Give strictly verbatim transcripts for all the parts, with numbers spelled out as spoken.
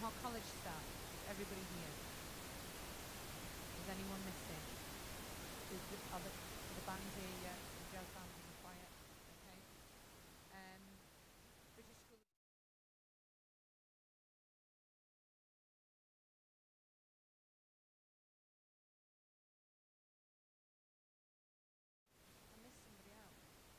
Mohawk College staff, is everybody here? Is anyone missing? Is the, are, the, are the bands here yet? The jazz bands in the choir? Okay. Um, British School of I missed somebody out.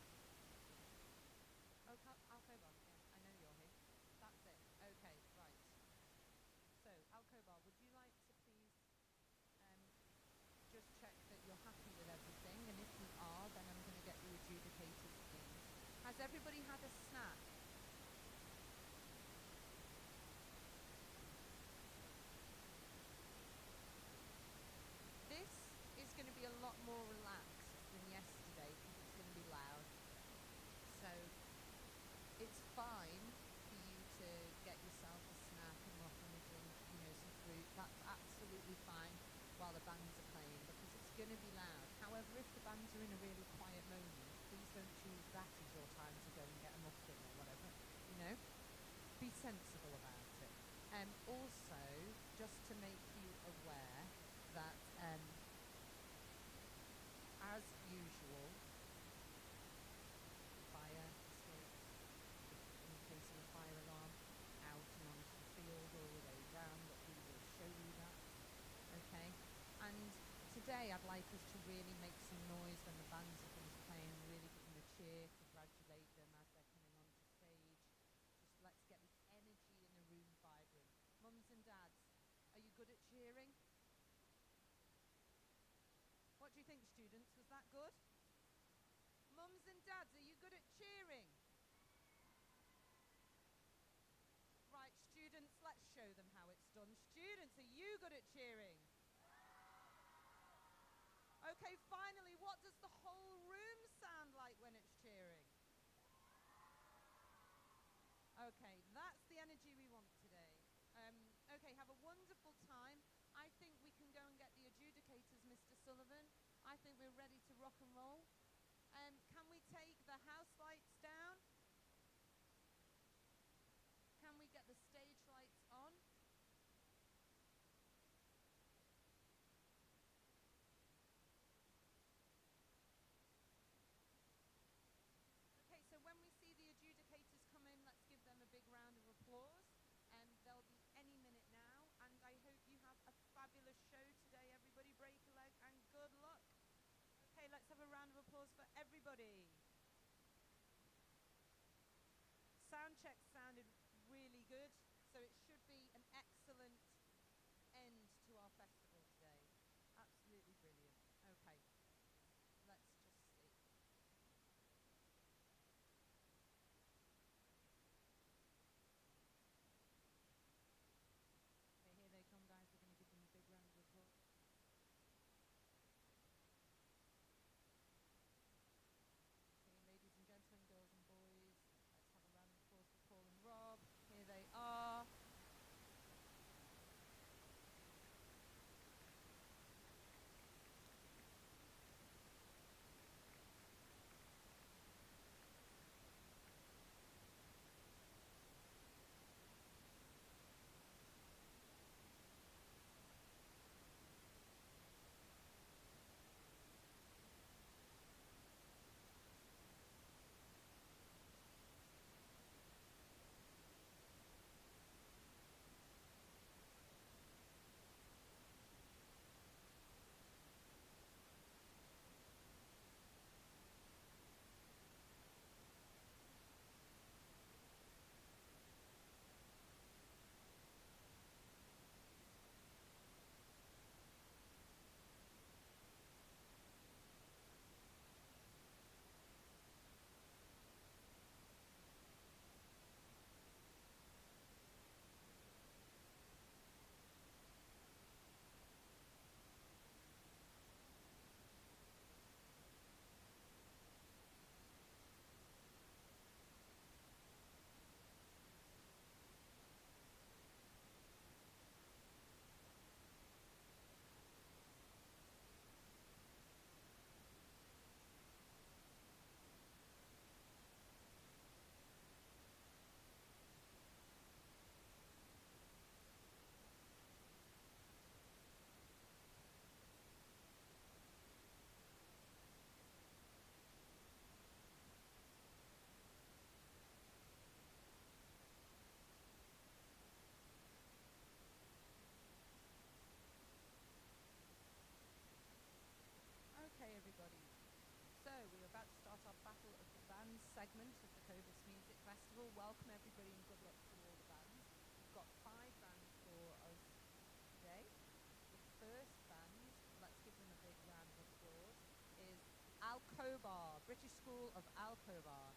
Oh, Cal- Alcobar, yeah, I know you're here. That's it. Okay, right. So, Alcobar, would you like to please um, just check that you're happy with everything? And if you are, then I'm going to get the adjudicators, please. Has everybody had a snack? This is going to be a lot more relaxed than yesterday because it's going to be loud. So it's fine for you to get yourself a snack and rock and a drink, you know, some fruit. That's absolutely fine while the bands are playing because it's going to be loud. However, if the bands are in a really quiet moment, please don't choose that as your time to go and get a muffin or whatever, you know. Be sensible about it. And um, also, just to make you aware that, um, as usual, fire escape, in case of a fire alarm, out and onto the field all the way down, but we will show you that, okay? And today I'd like us to really make some noise when the bands are finished playing, really give them a cheer, congratulate them as they're coming onto stage. Just let's get the energy in the room vibrant. Mums and dads, are you good at cheering? What do you think, students? Was that good? Mums and dads, are you good at cheering? Right, students, let's show them how it's done. Students, are you good at cheering? Okay, finally, what does the whole room sound like when it's cheering? Okay, that's the energy we want today. Um, okay, have a wonderful time. I think we can go and get the adjudicators, Mister Sullivan. I think we're ready to rock and roll. Um, can we take the house lights down? Can we get the stage lights on? Okay, so when we see the adjudicators come in, let's give them a big round of applause. And they'll be any minute now. And I hope you have a fabulous show today, everybody. Break a leg and good luck. Okay, let's have a round of applause for everybody. Sound check sounded really good, so it should be an excellent end to our festival today. Absolutely brilliant. Okay, let's just see. Okay, here they come, guys. We're going to give them a big round of applause. segment of the Covis Music Festival. Welcome everybody and good luck to all the bands. We've got five bands for us today. The first band, let's give them a big round of applause, is Alcobar, British School of Alcobar.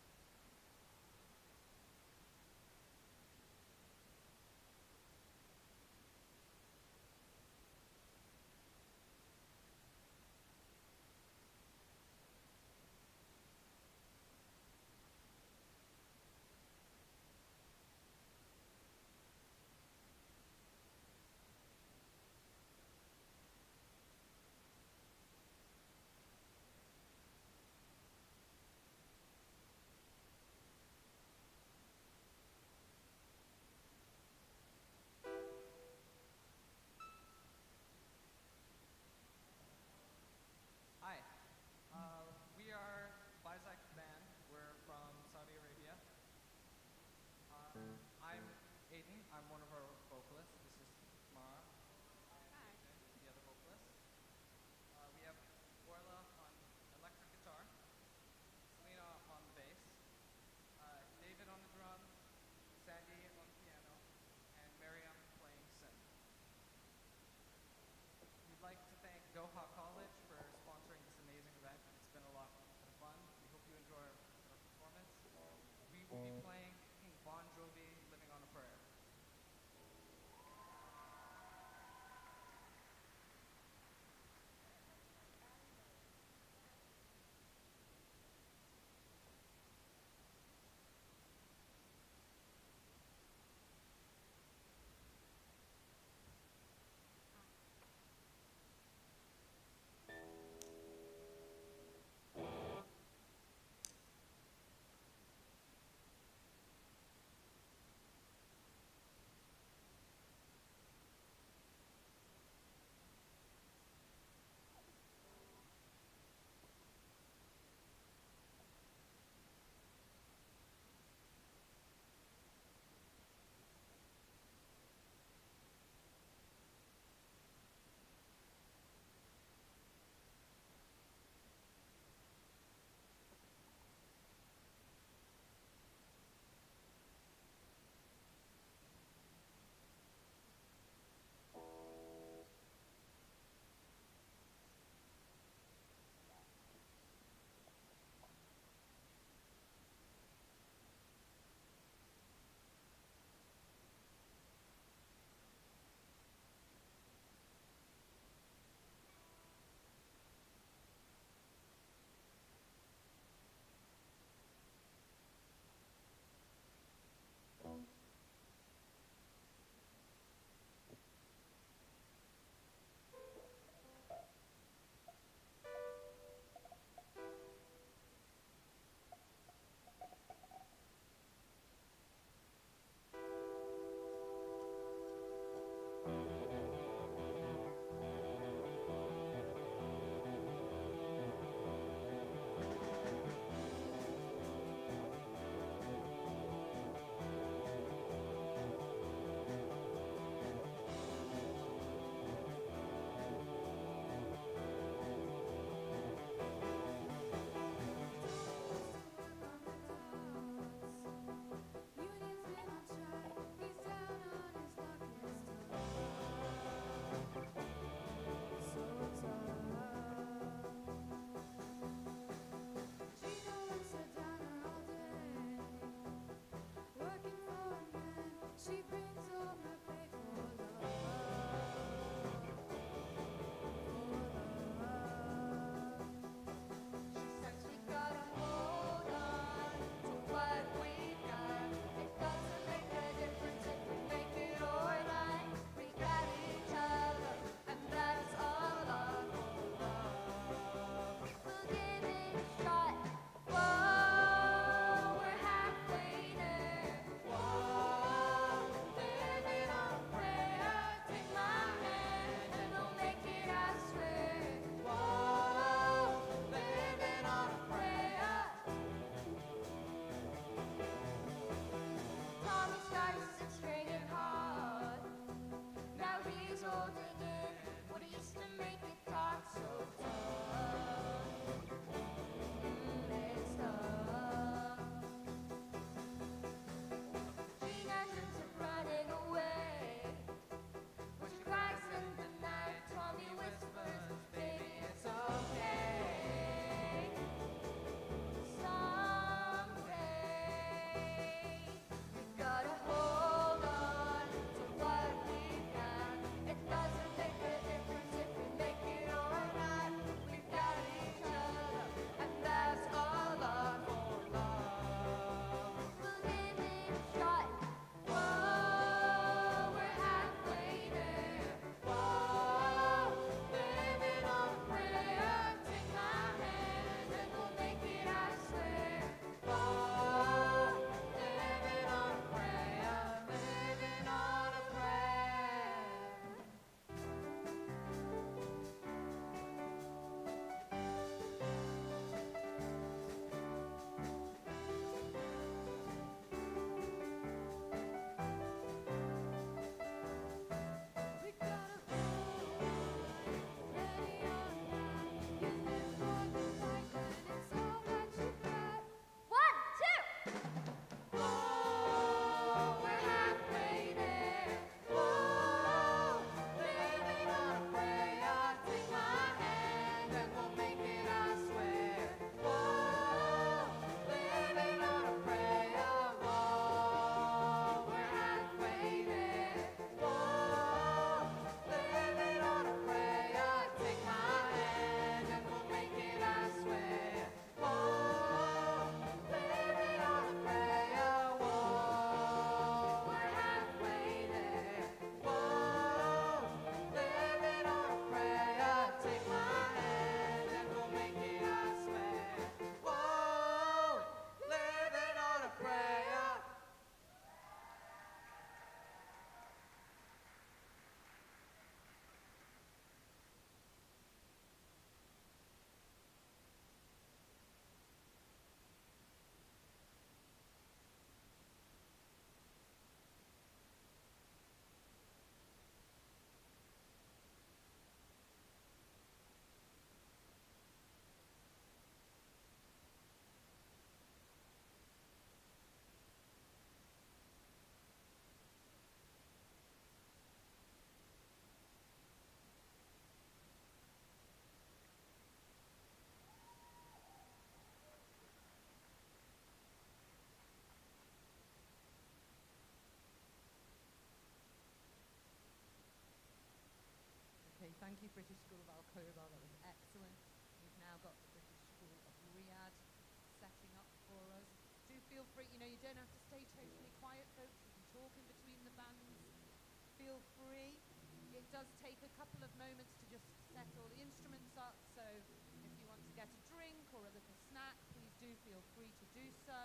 Thank you, British School of Al-Quba. That was excellent. We've now got the British School of Riyadh setting up for us. Do feel free, you know, you don't have to stay totally quiet, folks. You can talk in between the bands. Feel free. It does take a couple of moments to just settle the instruments up, so if you want to get a drink or a little snack, please do feel free to do so.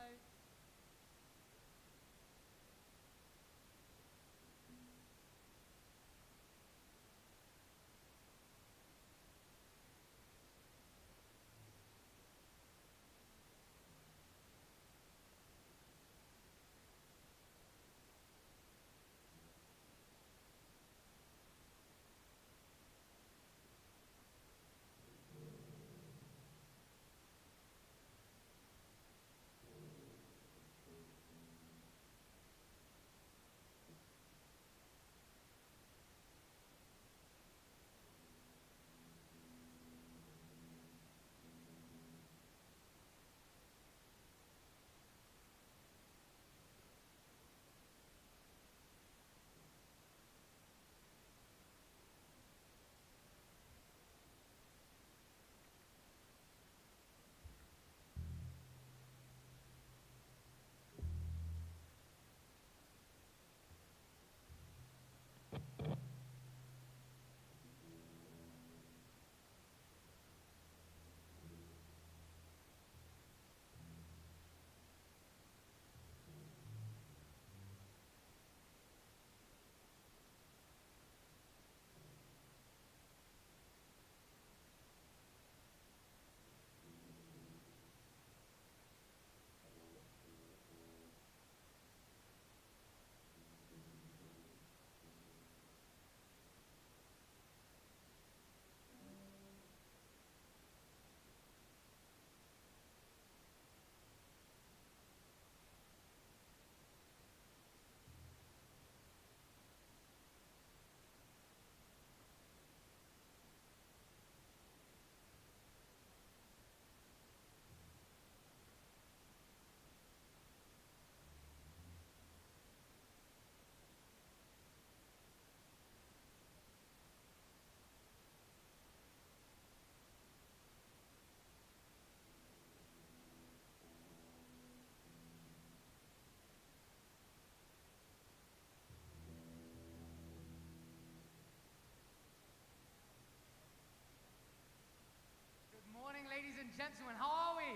Ladies and gentlemen, how are we?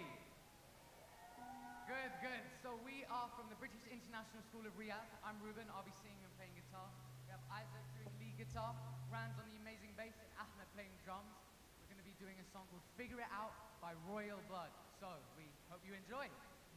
Good, good. So we are from the British International School of Riyadh. I'm Ruben, I'll be singing and playing guitar. We have Isaac doing lead guitar, Rand's on the amazing bass, and Ahmed playing drums. We're going to be doing a song called Figure It Out by Royal Blood. So we hope you enjoy.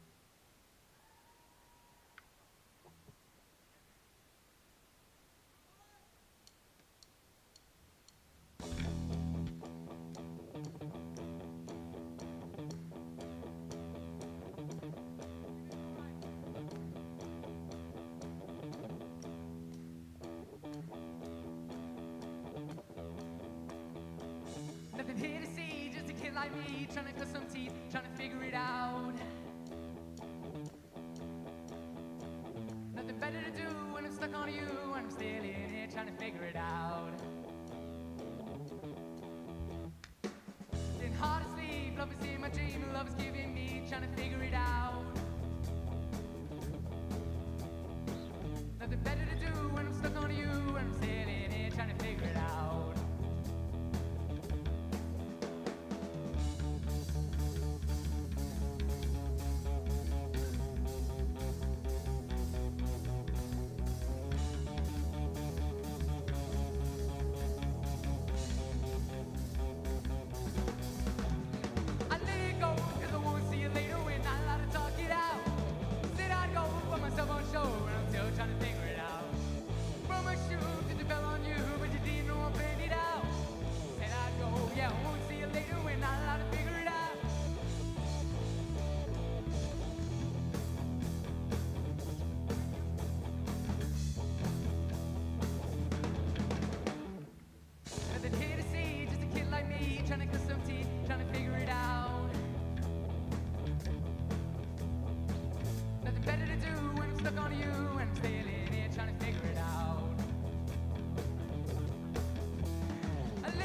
Nothing here to see, just a kid like me, trying to cut some teeth, trying to figure it out. Nothing better to do when I'm stuck on you, and I'm still in here trying to figure it out. Getting hard to sleep, love is in my dream, and love is giving me, trying to figure it out. Nothing better to do when I'm stuck on you, and I'm still in here trying to figure it out. Trying to cut some teeth, trying to figure it out. Nothing better to do when I'm stuck on you, and I'm still in here trying to figure it out. I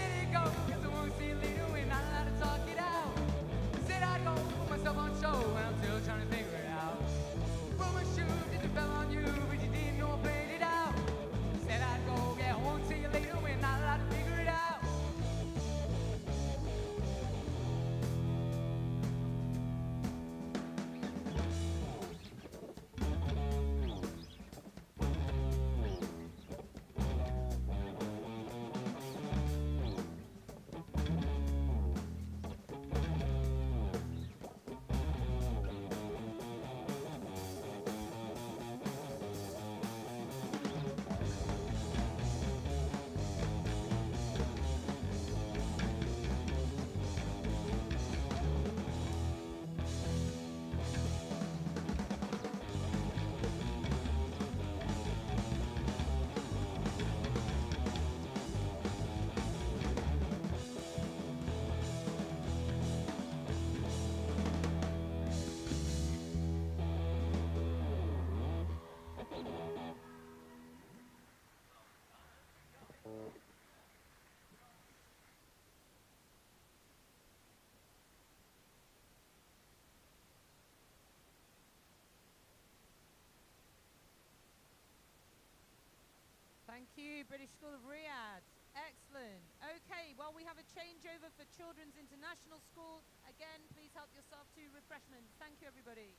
Thank you, British School of Riyadh. Excellent. Okay, well, we have a changeover for Children's International School. Again, please help yourself to refreshments. Thank you, everybody.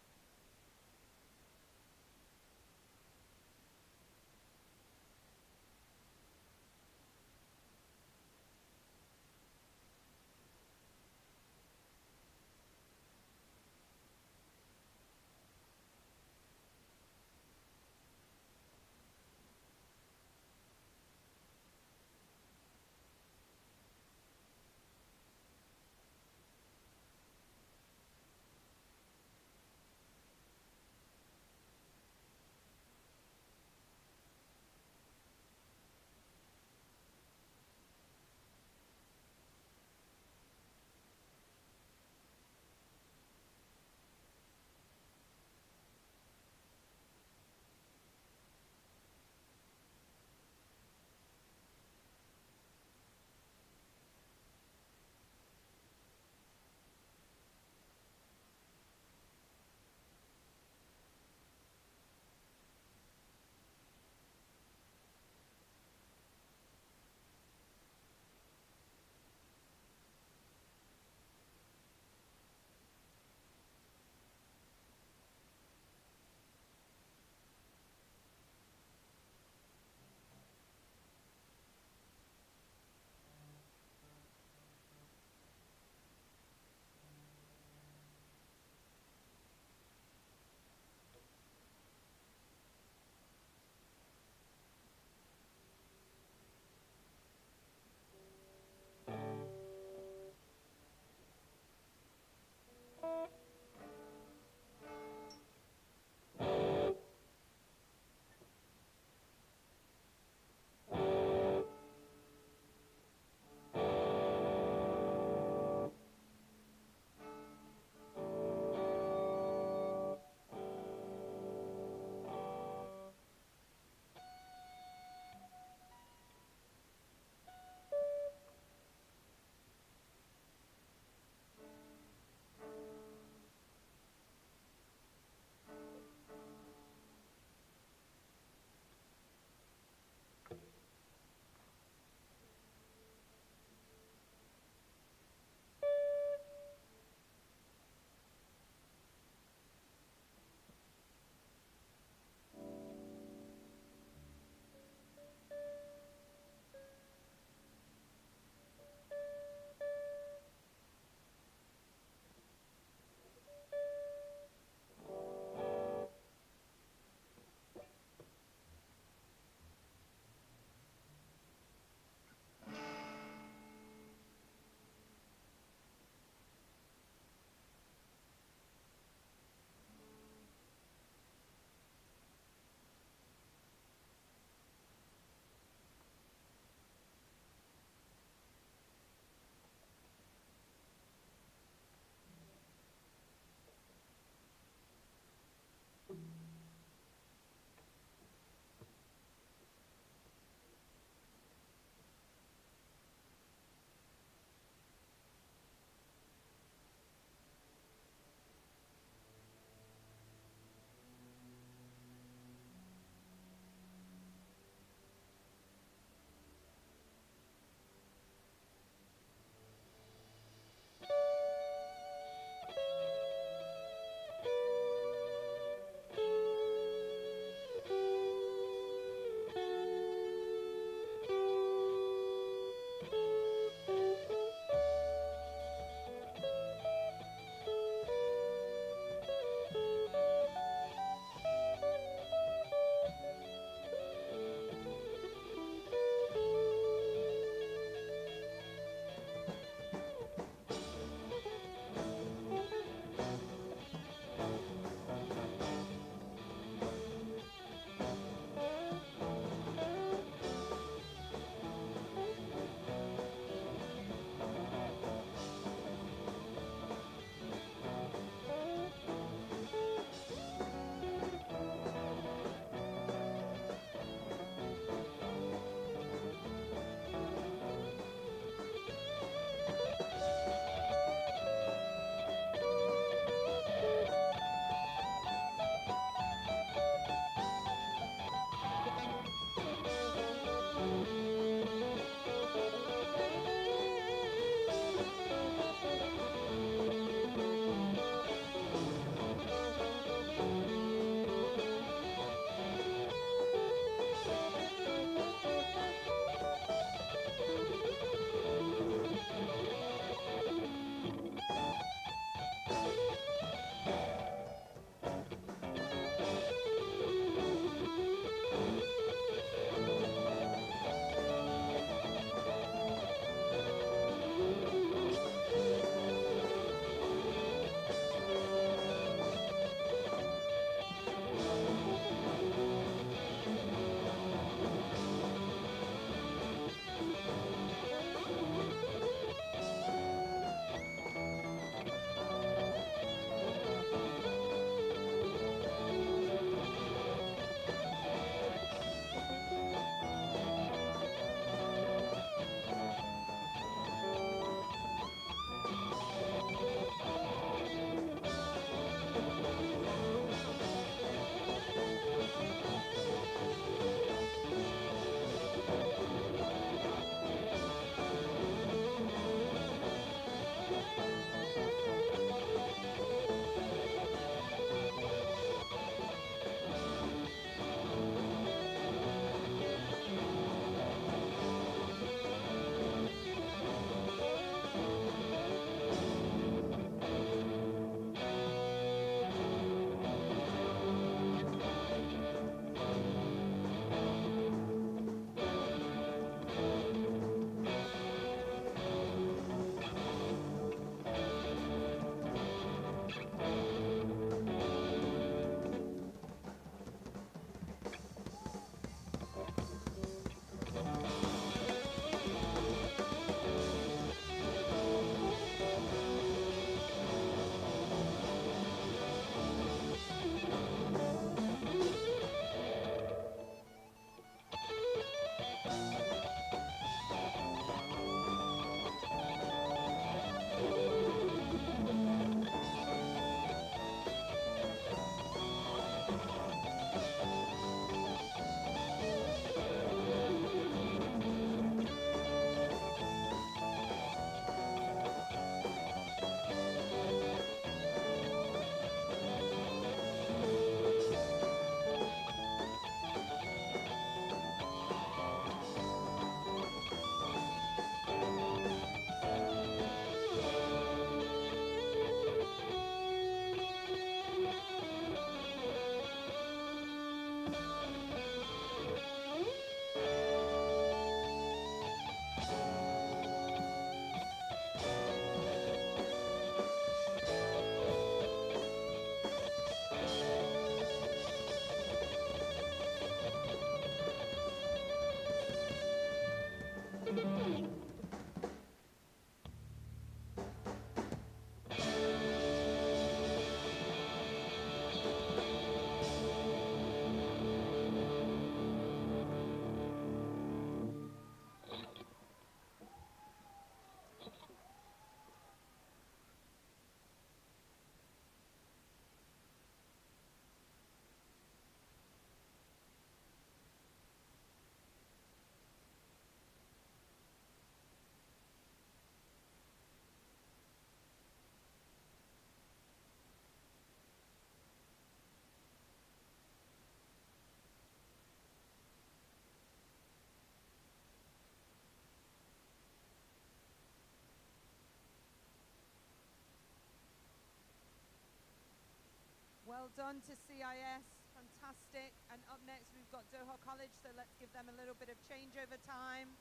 Well done to C I S, fantastic. And up next we've got Doha College, so let's give them a little bit of changeover time.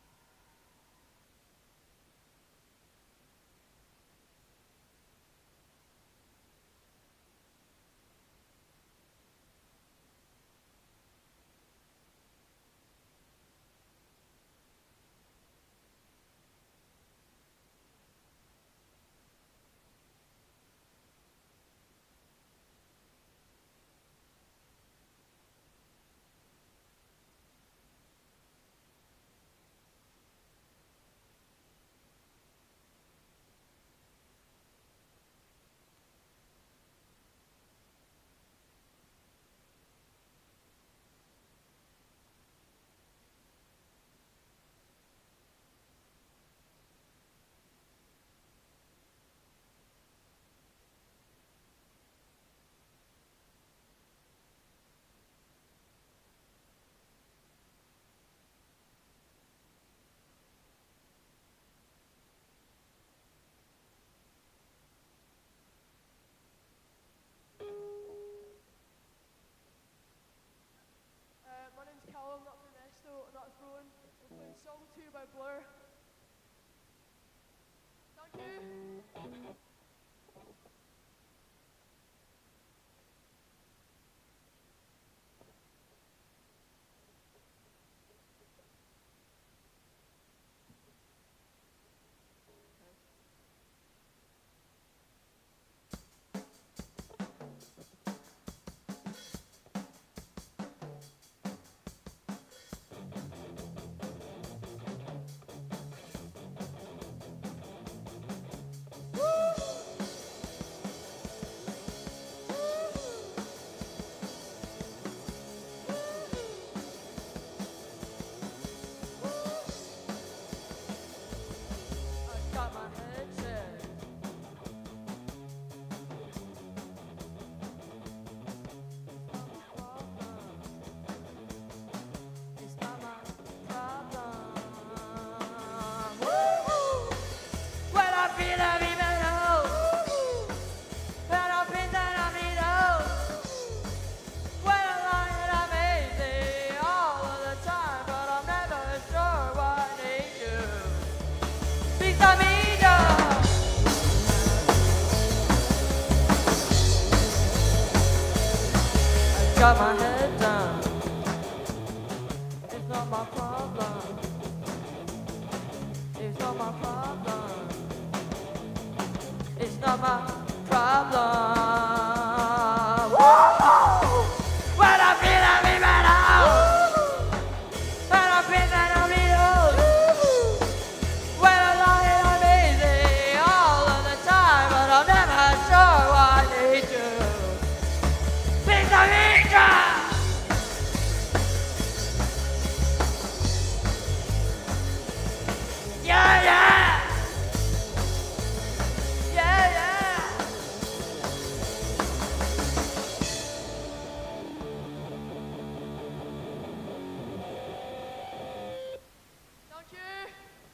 Uh, my name's Callum, that's Ernesto, and that's Rowan. We're playing song two by Blur. Thank you. I got my head set. It's not my problem. Woo-hoo! When I feel I be better. When I feel that I need hope. When I lie and I'm easy all of the time, but I'm never sure what I need to. Fix the meter. I got my head down. It's not my problem. It's not my problem. It's not my problem. Woo-hoo! When I feel I be better. When I feel that I be old. When I lie and I'm easy all of the time, but I'm never sure what I need to. Fix the meter. Yeah, yeah. Yeah, yeah. Thank you.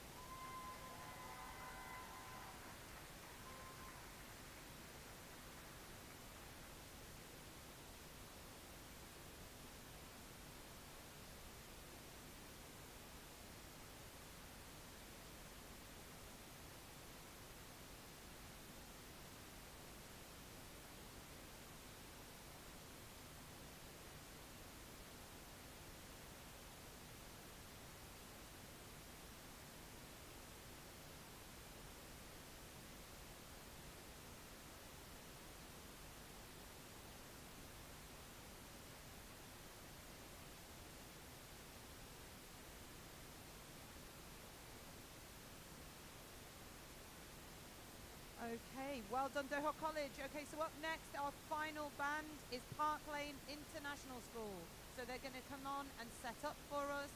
Okay, well done Doha College. Okay, so up next, our final band is Park Lane International School. So they're going to come on and set up for us.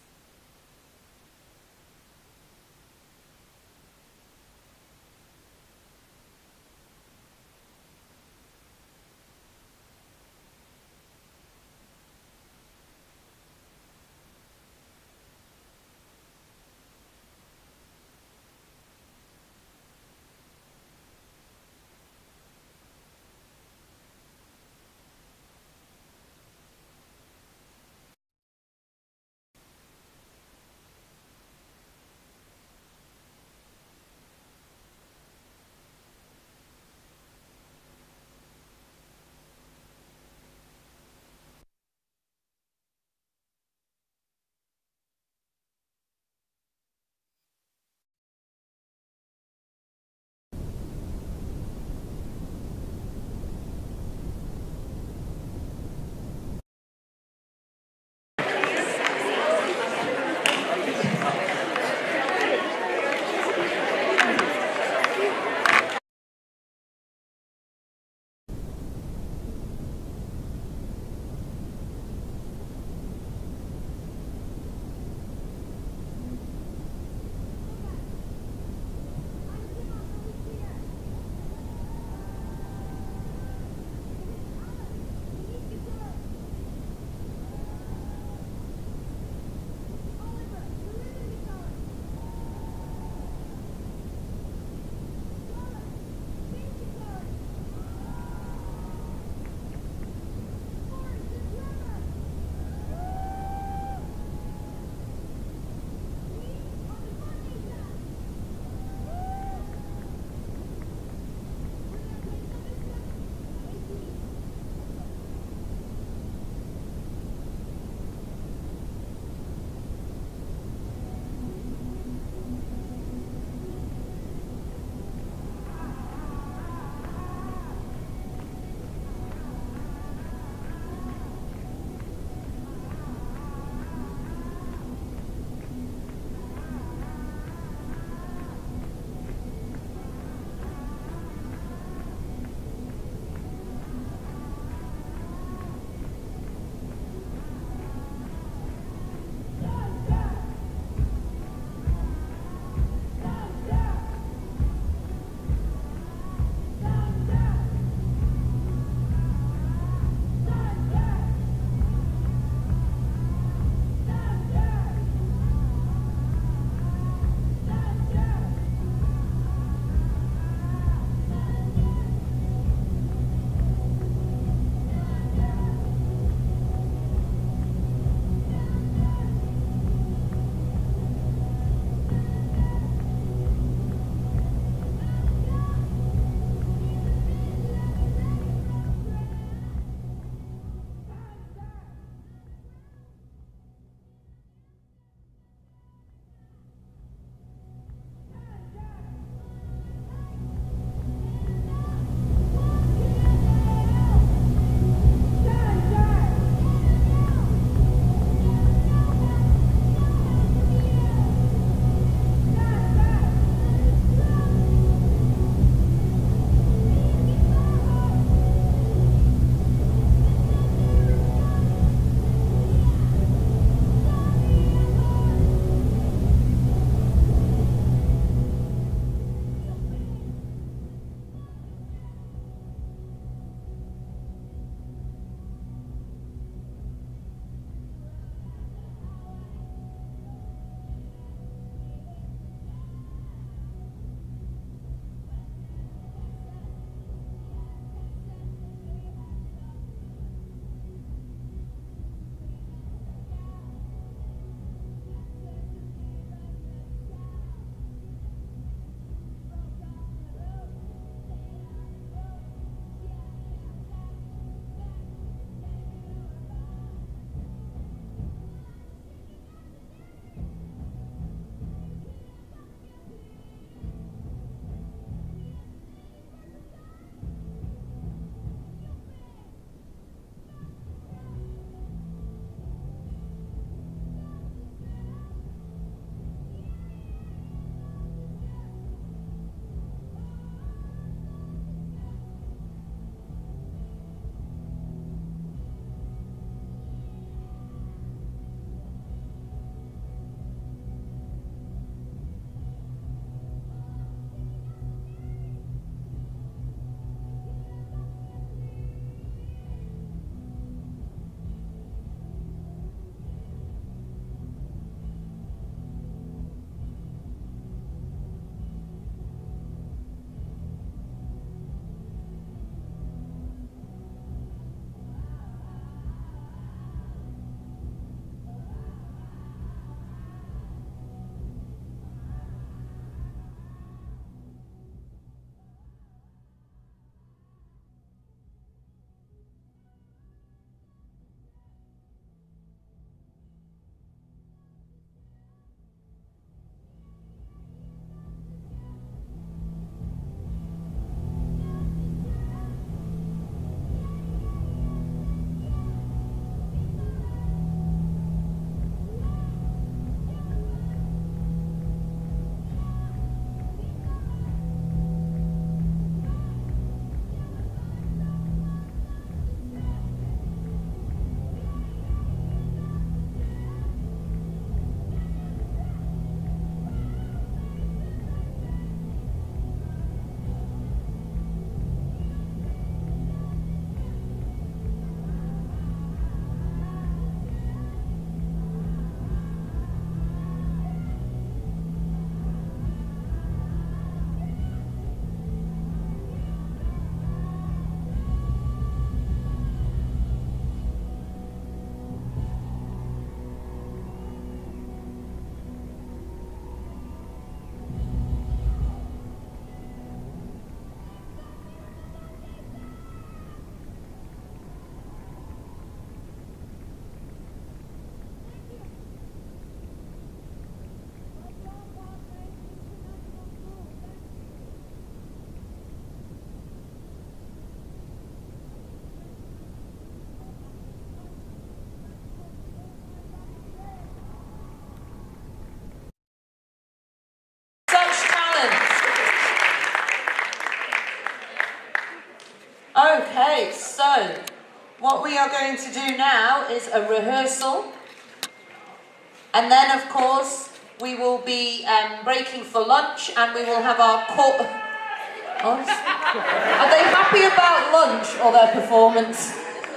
Okay, so what we are going to do now is a rehearsal, and then of course we will be um, breaking for lunch, and we will have our call. Oh, are they happy about lunch or their performance?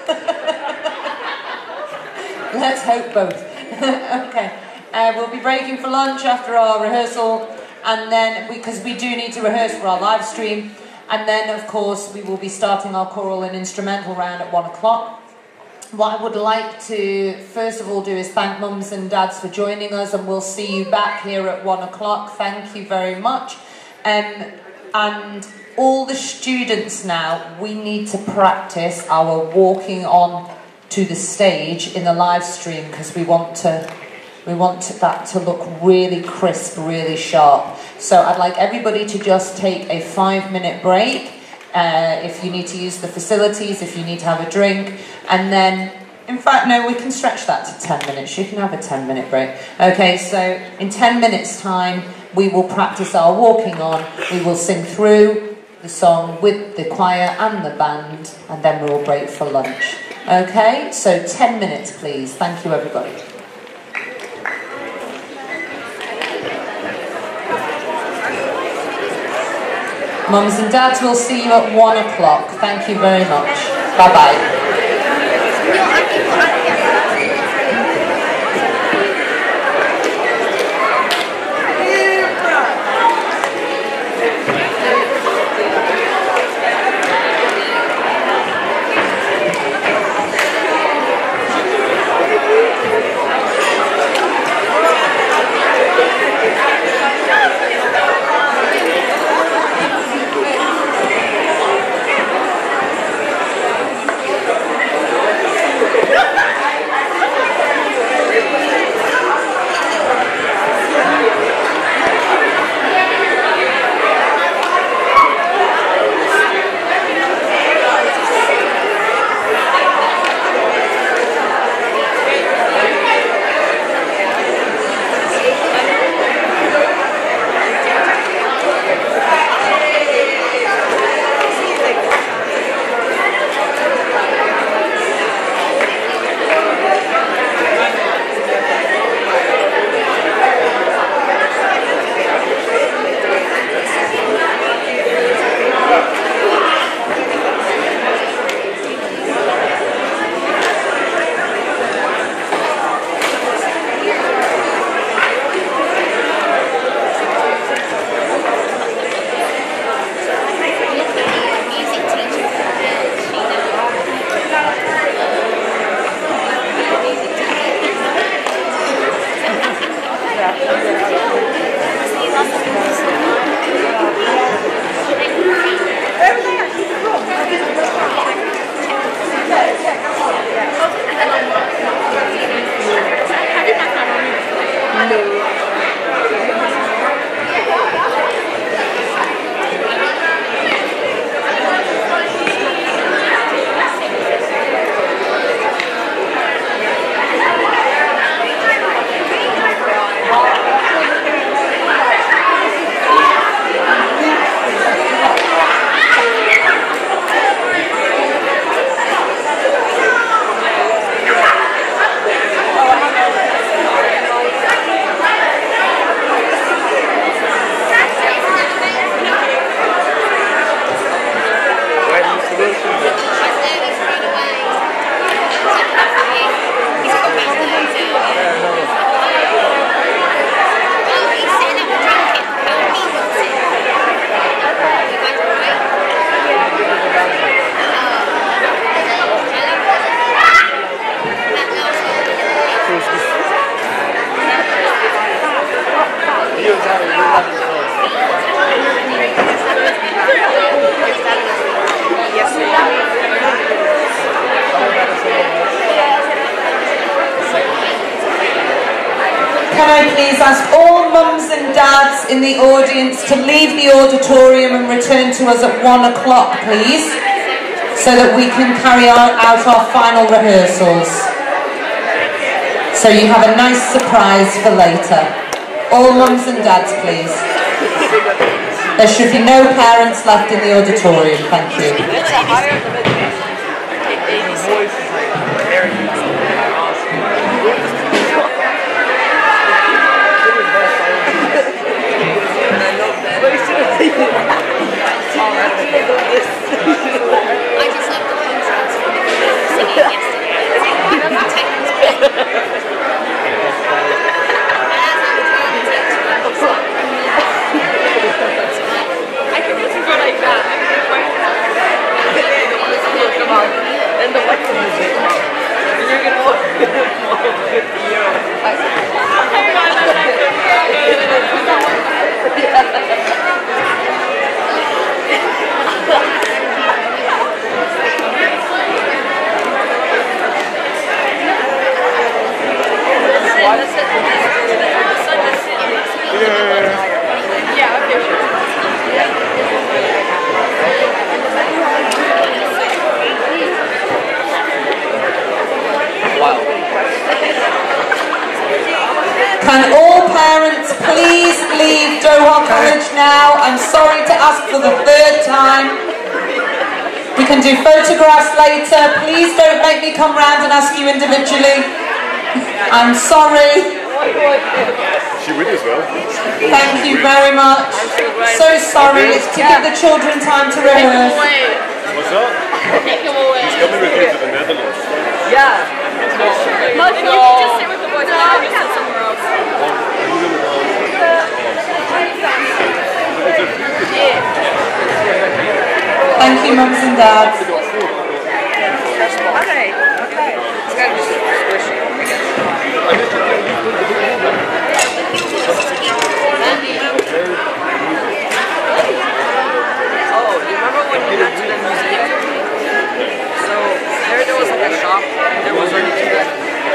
Let's hope both. Okay, uh, we'll be breaking for lunch after our rehearsal, and then because we, we do need to rehearse for our live stream, and then of course we will be starting our choral and instrumental round at one o'clock. What I would like to first of all do is thank mums and dads for joining us, and we'll see you back here at one o'clock. Thank you very much. Um, and all the students now, we need to practice our walking on to the stage in the live stream, because we want to we want to, that to look really crisp, really sharp. So I'd like everybody to just take a five minute break. Uh, if you need to use the facilities, if you need to have a drink, and then, in fact, no, we can stretch that to ten minutes. You can have a ten minute break. Okay, so in ten minutes time, we will practice our walking on. We will sing through the song with the choir and the band, and then we'll break for lunch. Okay, so ten minutes, please. Thank you, everybody. Mums and dads, we'll see you at one o'clock. Thank you very much. Bye-bye. Can I please ask all mums and dads in the audience to leave the auditorium and return to us at one o'clock, please, so that we can carry out our final rehearsals. So you have a nice surprise for later. All mums and dads, please. There should be no parents left in the auditorium, thank you. voice is like very awesome. And I love that. But you should have seen it. I just love the contrast from singing yesterday. The technique's great. I can listen to it like that. I can quite come out. And the like music. And you're gonna look good for you. Yeah, okay, sure. Wow. Can all parents please leave Doha College now? I'm sorry to ask for the third time. We can do photographs later. Please don't make me come round and ask you individually. I'm sorry. She with as well. Thank you very much. So sorry. It's to give the children time to rehearse. What's that? Take him away. He's coming with you to the Netherlands. Yeah. No, you can just sit with the boys. No, we can sit somewhere else. Thank you, mums and dads. Okay. Okay. It's gotta be squishy, I guess. Oh, do you remember when we went to the museum? So there, there was like a shop. There was already two guys.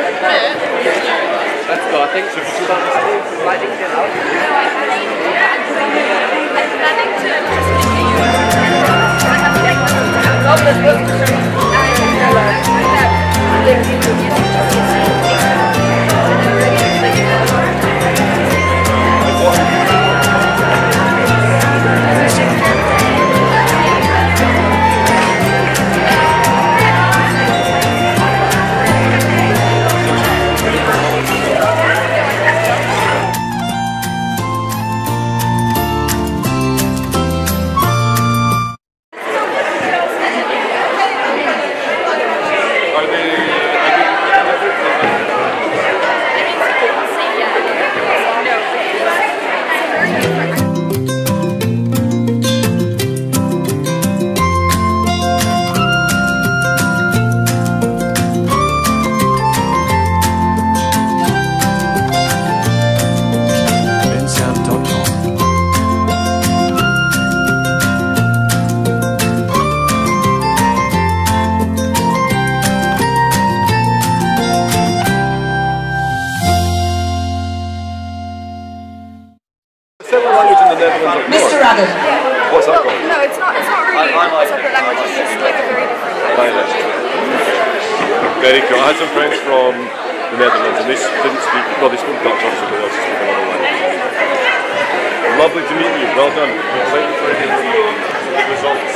Let's go. I think so. Sliding it out. No, I think. I'm planning to just continue. I have to take one of them out. Oh, let's go. Mister Adam. What's that called? No, it's not. It's not really a separate language. It's just like a very different Danish. Very cool. I had some friends from the Netherlands and they didn't speak, well they spoke Dutch obviously, but they also spoke another language. Lovely to meet you. Well done. Excited for the results.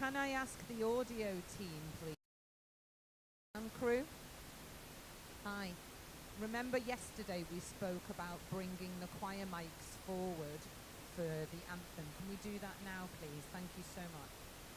can I ask the audio team, please? And crew? Hi. Remember yesterday we spoke about bringing the choir mics forward for the anthem. Can we do that now, please? Thank you so much.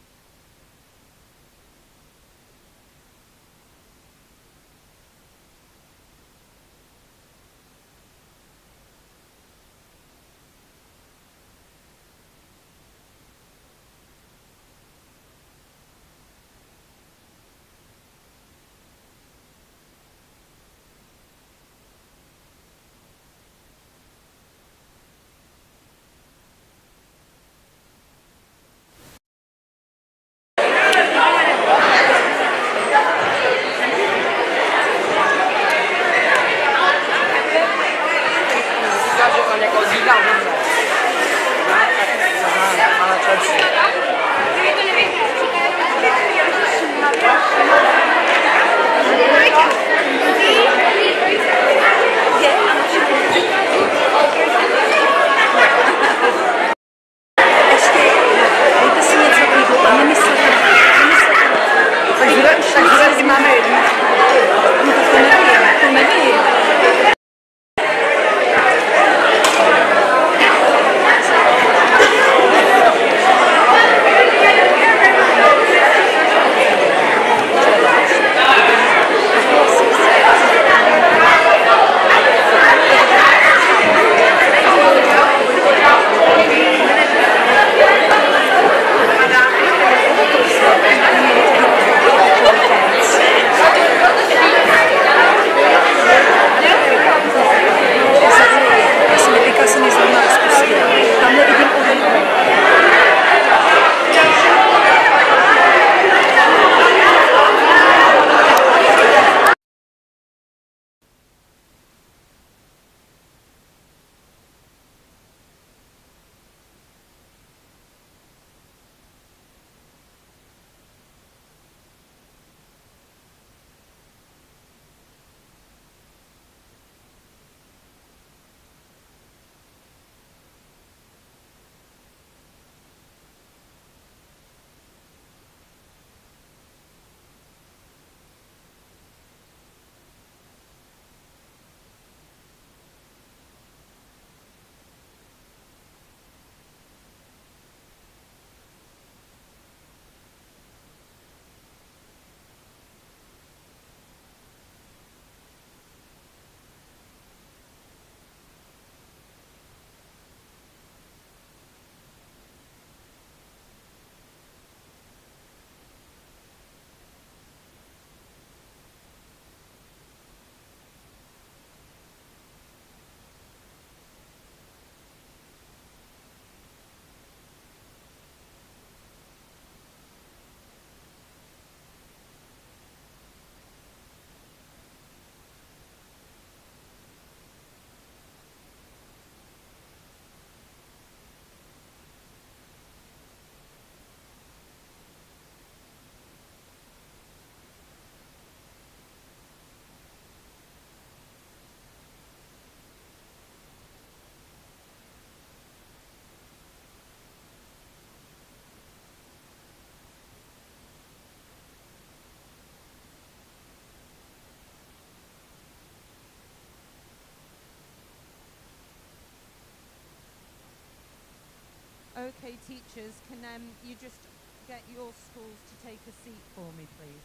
Okay, teachers, can um, you just get your schools to take a seat for me, please?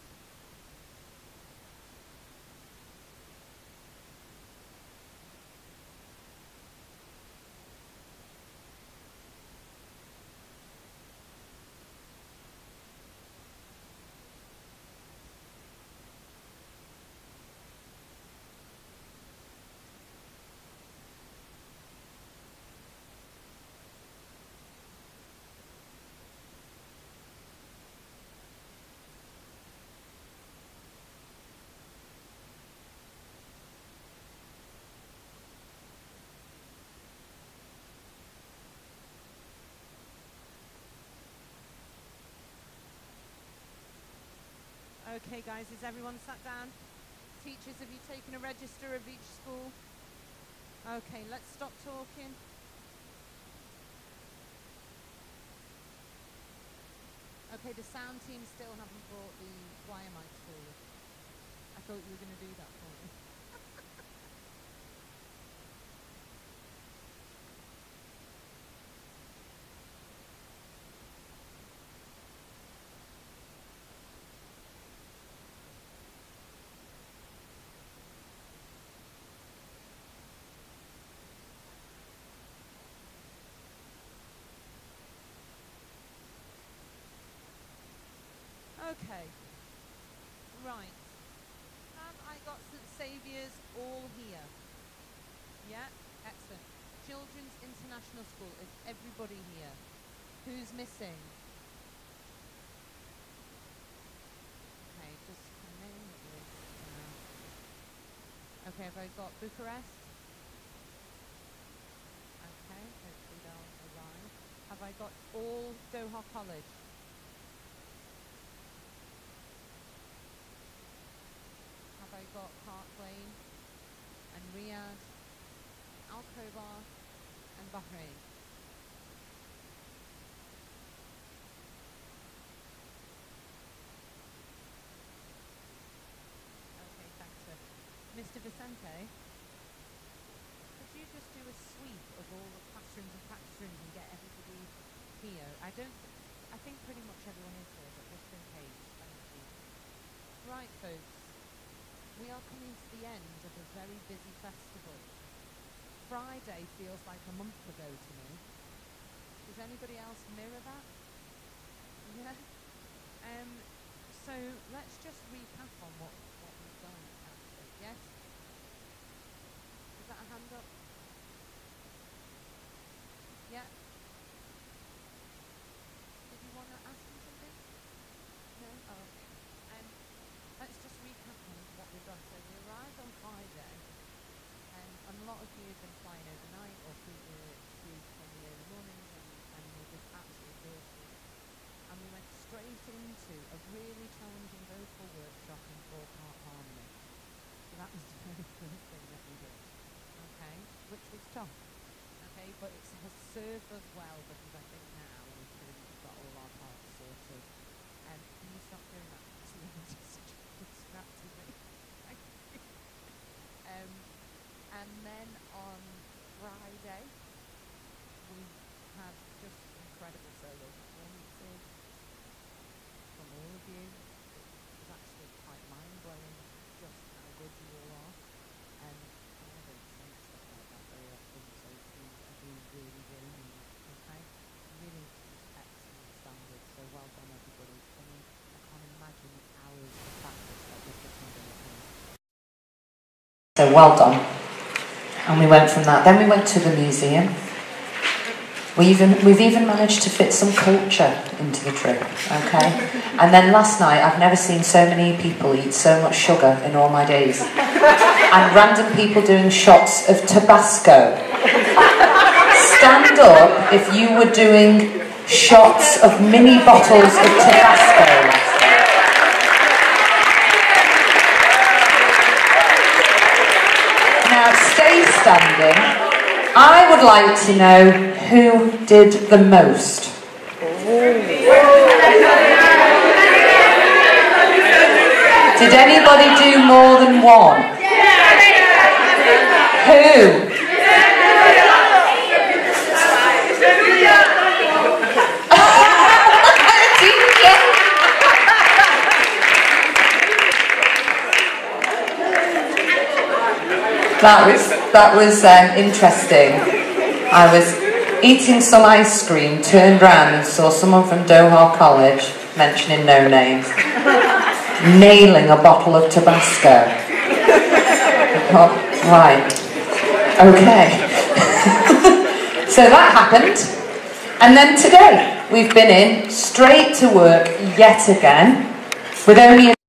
Okay, guys, is everyone sat down? Teachers, have you taken a register of each school? Okay, let's stop talking. Okay, the sound team still haven't brought the wire mics forward. I thought you were going to do that for me. Okay. Right. Have I got Saint Saviour's all here? Yeah? Excellent. Children's International School. Is everybody here? Who's missing? Okay, just come in with, uh, okay, have I got Bucharest? Okay, hopefully they'll arrive. Have I got all Doha College? I got Park Lane and Riyadh, Al Khobar and Bahrain. Okay, thanks sir. Mister Vicente, could you just do a sweep of all the classrooms and practice rooms and get everybody here? I don't, I think pretty much everyone is here, but just in case, thank you. Right folks. We are coming to the end of a very busy festival. Friday feels like a month ago to me. Does anybody else mirror that? Yeah? Um, so let's just recap on what, what we've done, actually. Yes? Is that a hand up? Yeah? Did you want to ask me something? No? Oh, okay. Um, let's just recap on what we've done. So we arrived on Friday, um, and a lot of you have been flying overnight or through the through from the early mornings, and, and we're just absolutely exhausted. And we went straight into a really challenging vocal workshop in four-part harmony. So that was the very first thing that we did, okay, which was tough, okay, but it has served us well because I think now we've pretty much got all our parts sorted. And um, can you stop doing that? It's really just distracted me. Thank you. Um, and then on Friday, we had just incredible solo performances from all of you. It was actually quite mind-blowing just how good you all are. Um, and I don't say stuff like that very often, so please, I do really, really mean it, okay? Really just excellent standards, so well done everybody. I mean, I can't imagine the hours of practice that we've put into this. So well done. And we went from that. Then we went to the museum. We even, we've even managed to fit some culture into the trip, okay? And then last night, I've never seen so many people eat so much sugar in all my days. And random people doing shots of Tabasco. Stand up if you were doing shots of mini bottles of Tabasco. Now, stay standing. I would like to know who did the most. Did anybody do more than one? Who? That was, that was um, interesting. I was eating some ice cream, turned round and saw someone from Doha College, mentioning no names, nailing a bottle of Tabasco. Oh, right. Okay. So that happened. And then today, we've been in straight to work yet again, with only a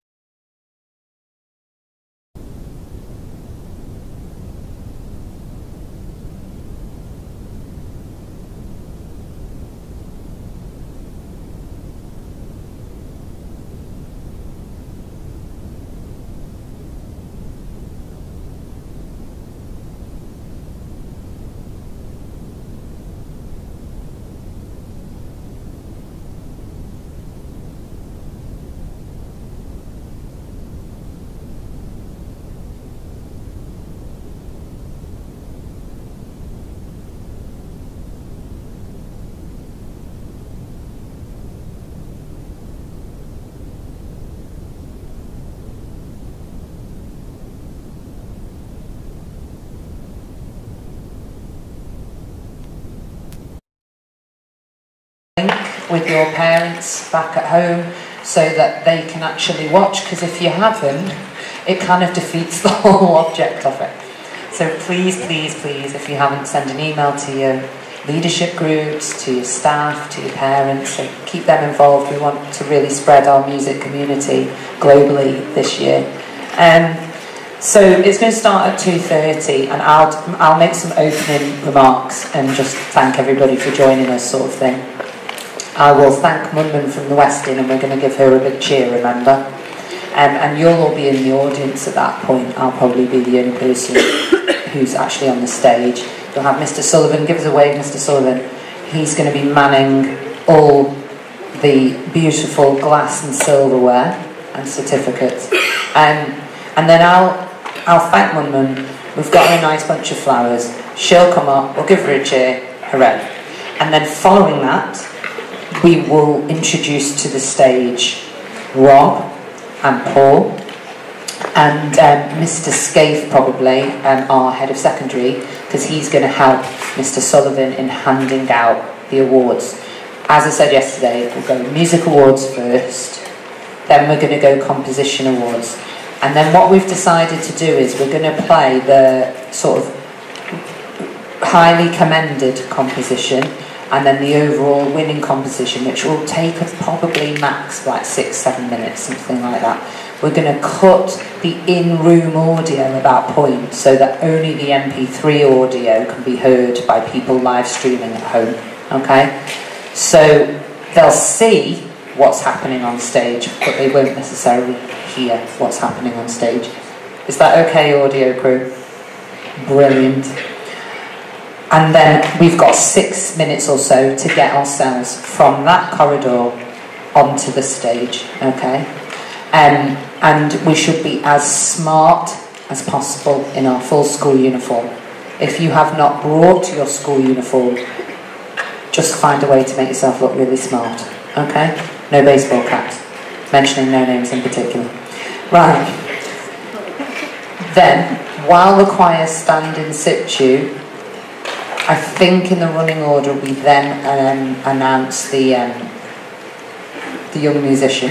with your parents back at home so that they can actually watch, because if you haven't, it kind of defeats the whole object of it. So please, please, please, if you haven't, send an email to your leadership groups, to your staff, to your parents, so keep them involved. We want to really spread our music community globally this year. Um, so it's going to start at two thirty, and I'll, I'll make some opening remarks and just thank everybody for joining us, sort of thing. I will thank Munman from the West End, and we're going to give her a big cheer, remember? Um, and you'll all be in the audience at that point. I'll probably be the only person who's actually on the stage. You'll have Mister Sullivan. Give us a wave, Mister Sullivan. He's going to be manning all the beautiful glass and silverware and certificates. Um, and then I'll, I'll thank Munman. We've got her a nice bunch of flowers. She'll come up. We'll give her a cheer. Hooray. And then following that, we will introduce to the stage Rob and Paul and um, Mister Scaife, probably, um, our head of secondary, because he's going to help Mister Sullivan in handing out the awards. As I said yesterday, we'll go music awards first, then we're going to go composition awards, and then what we've decided to do is we're going to play the sort of highly commended composition, and then the overall winning composition, which will take us probably max like six, seven minutes, something like that. We're going to cut the in-room audio at that point so that only the M P three audio can be heard by people live streaming at home, okay? So they'll see what's happening on stage, but they won't necessarily hear what's happening on stage. Is that okay, audio crew? Brilliant. And then we've got six minutes or so to get ourselves from that corridor onto the stage, okay? Um, and we should be as smart as possible in our full school uniform. If you have not brought your school uniform, just find a way to make yourself look really smart, okay? No baseball caps, mentioning no names in particular. Right. Then, while the choir stand in situ, I think in the running order we then um, announce the um, the young musician,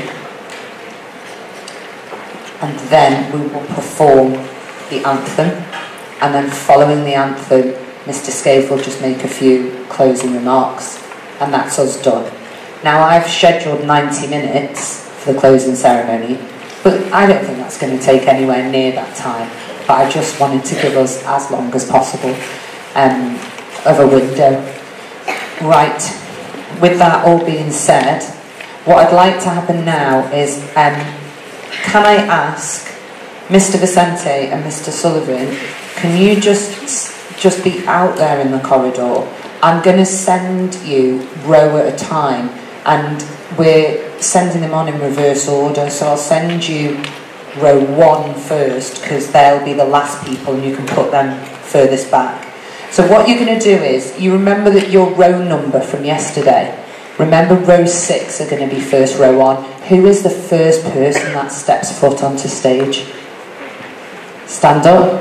and then we will perform the anthem, and then following the anthem, Mister Scaife will just make a few closing remarks, and that's us done. Now I've scheduled ninety minutes for the closing ceremony, but I don't think that's going to take anywhere near that time, but I just wanted to give us as long as possible um, of a window. Right, with that all being said, what I'd like to happen now is, um, can I ask Mister Vicente and Mister Sullivan, can you just just be out there in the corridor? I'm going to send you row at a time, and we're sending them on in reverse order, so I'll send you row one first, because they'll be the last people and you can put them furthest back. So what you're going to do is, you remember that your row number from yesterday, remember row six are going to be first row on. Who is the first person that steps foot onto stage? Stand up.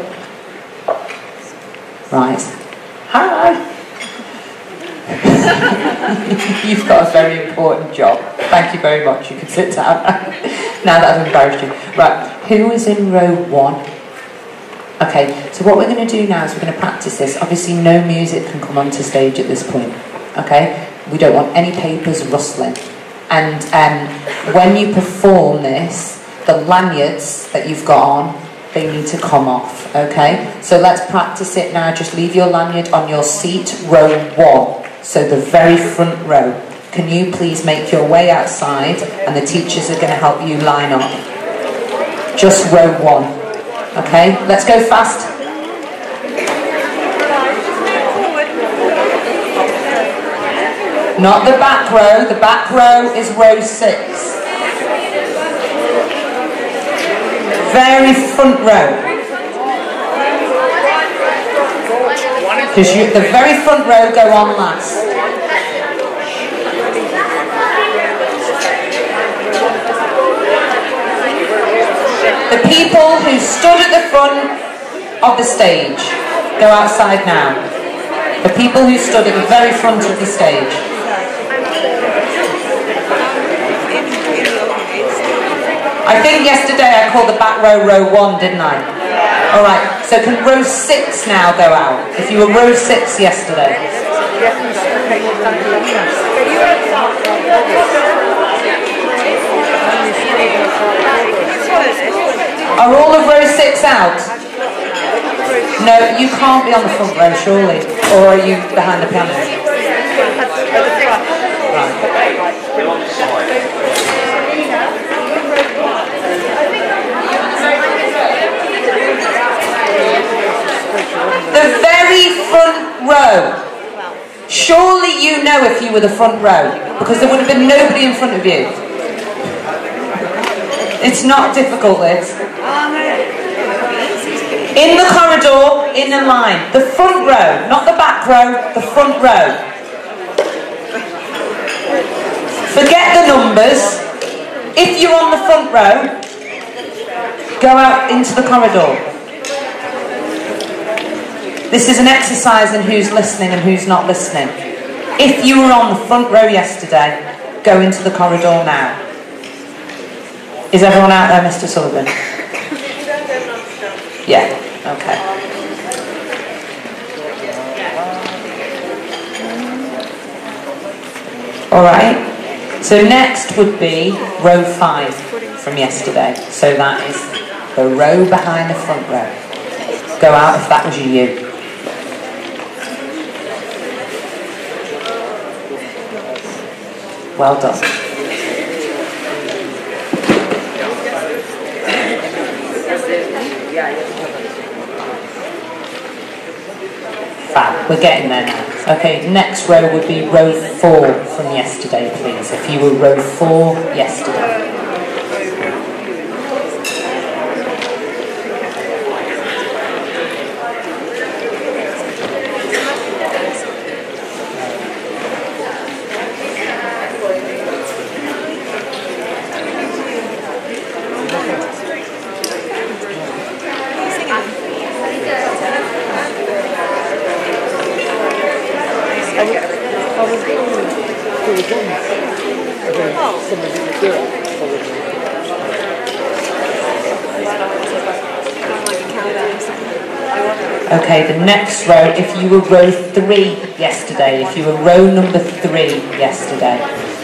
Right. Hi. You've got a very important job. Thank you very much. You can sit down now that I've embarrassed you. Right. Who is in row one? Okay, so what we're going to do now is we're going to practice this. Obviously no music can come onto stage at this point, okay? We don't want any papers rustling. And um, when you perform this, the lanyards that you've got on, they need to come off, okay? So let's practice it now. Just leave your lanyard on your seat, row one. So the very front row. Can you please make your way outside, and the teachers are going to help you line up. Just row one. Okay, let's go fast. Not the back row, the back row is row six. Very front row. Because the very front row go on last. The people who stood at the front of the stage, go outside now. The people who stood at the very front of the stage. I think yesterday I called the back row row one, didn't I? Alright, so can row six now go out? If you were row six yesterday. Are all of row six out? No, you can't be on the front row, surely. Or are you behind the piano? Right. The very front row. Surely you know if you were the front row, because there would have been nobody in front of you. It's not difficult, this. In the corridor, in a line. The front row, not the back row, the front row. Forget the numbers. If you're on the front row, go out into the corridor. This is an exercise in who's listening and who's not listening. If you were on the front row yesterday, go into the corridor now. Is everyone out there, Mister Sullivan? Yeah, okay. Alright, so next would be row five from yesterday. So that is the row behind the front row. Go out if that was you. Well done. Fab, we're getting there now. Okay, next row would be row four from yesterday, please. If you were row four yesterday. Okay, the next row, if you were row three yesterday, if you were row number three yesterday.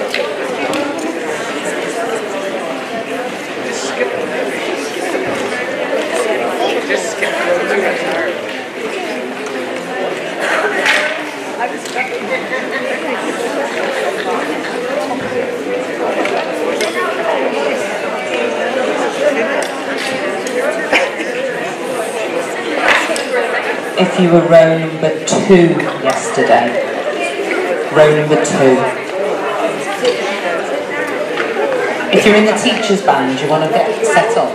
If you were row number two yesterday. Row number two. If you're in the teacher's band, you want to get set up.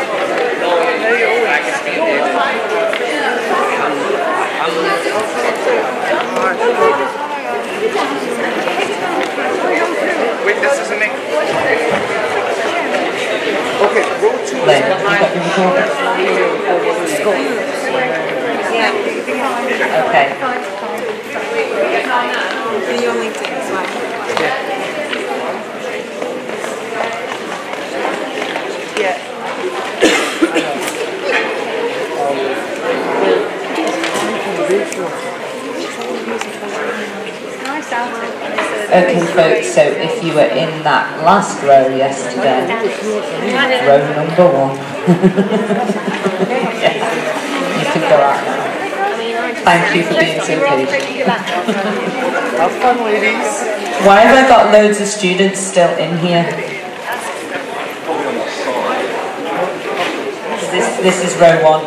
Witness is a Nick. Okay, row two. Lynn, you've got your recorder? Okay. And you're on LinkedIn as well. Yeah. Okay folks, so if you were in that last row yesterday, row number one, yeah, you can go out now. Thank you for being so patient. Have fun, ladies. Why have I got loads of students still in here? This, this is row one.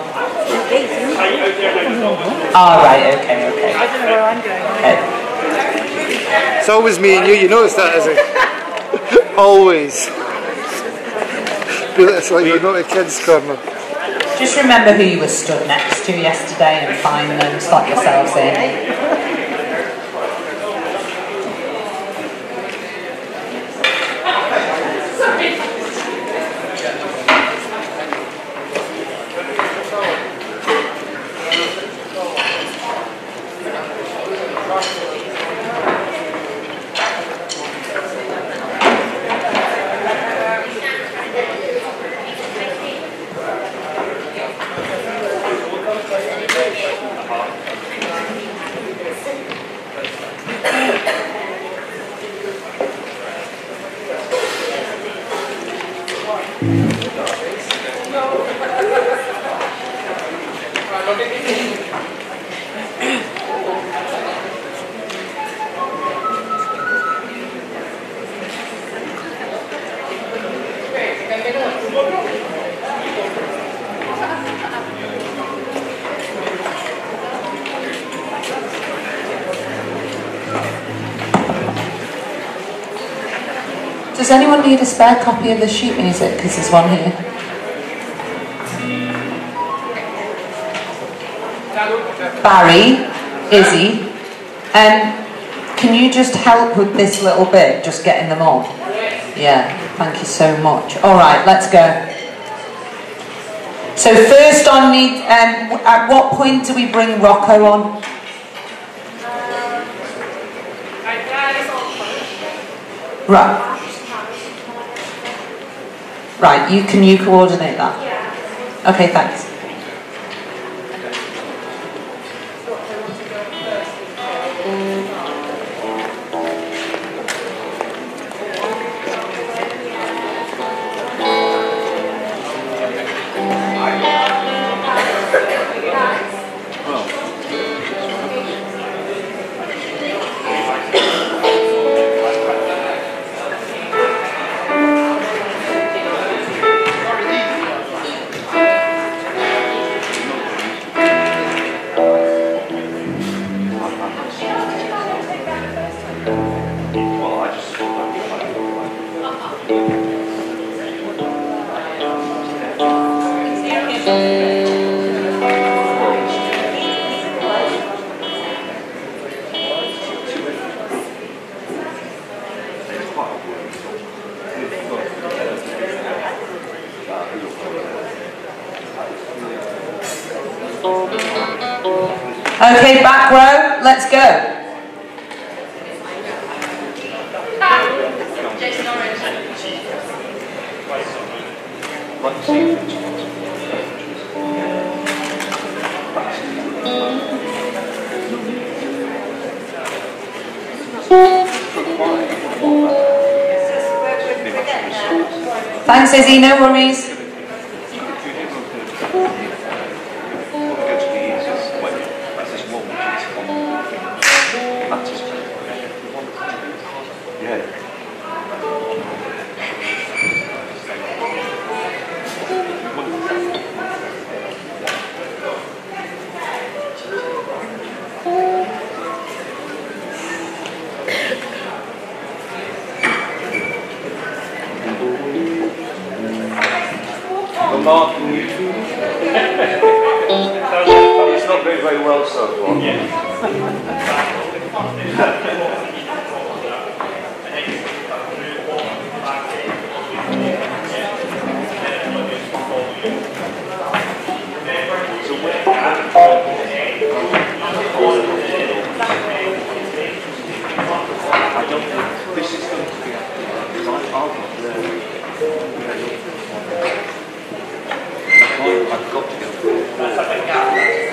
Ah, right, okay, okay. I don't know where I'm going. Okay. It's always me and you, you notice that, is it? Always. It's like you're not a kid's corner. Just remember who you were stood next to yesterday and find them, slot yourselves in. Does anyone need a spare copy of the sheet music? Because there's one here. Barry, Izzy, um, can you just help with this little bit, just getting them on? Yeah, thank you so much. All right, let's go. So first on, need, um, at what point do we bring Rocco on? Right. Right, you can you coordinate that? Yeah. Okay, thanks. Okay, back row, let's go. Thanks, Izzy, no worries. Mark, it's not going very well so far. I don't think this is going to be because I've got the I've got to go.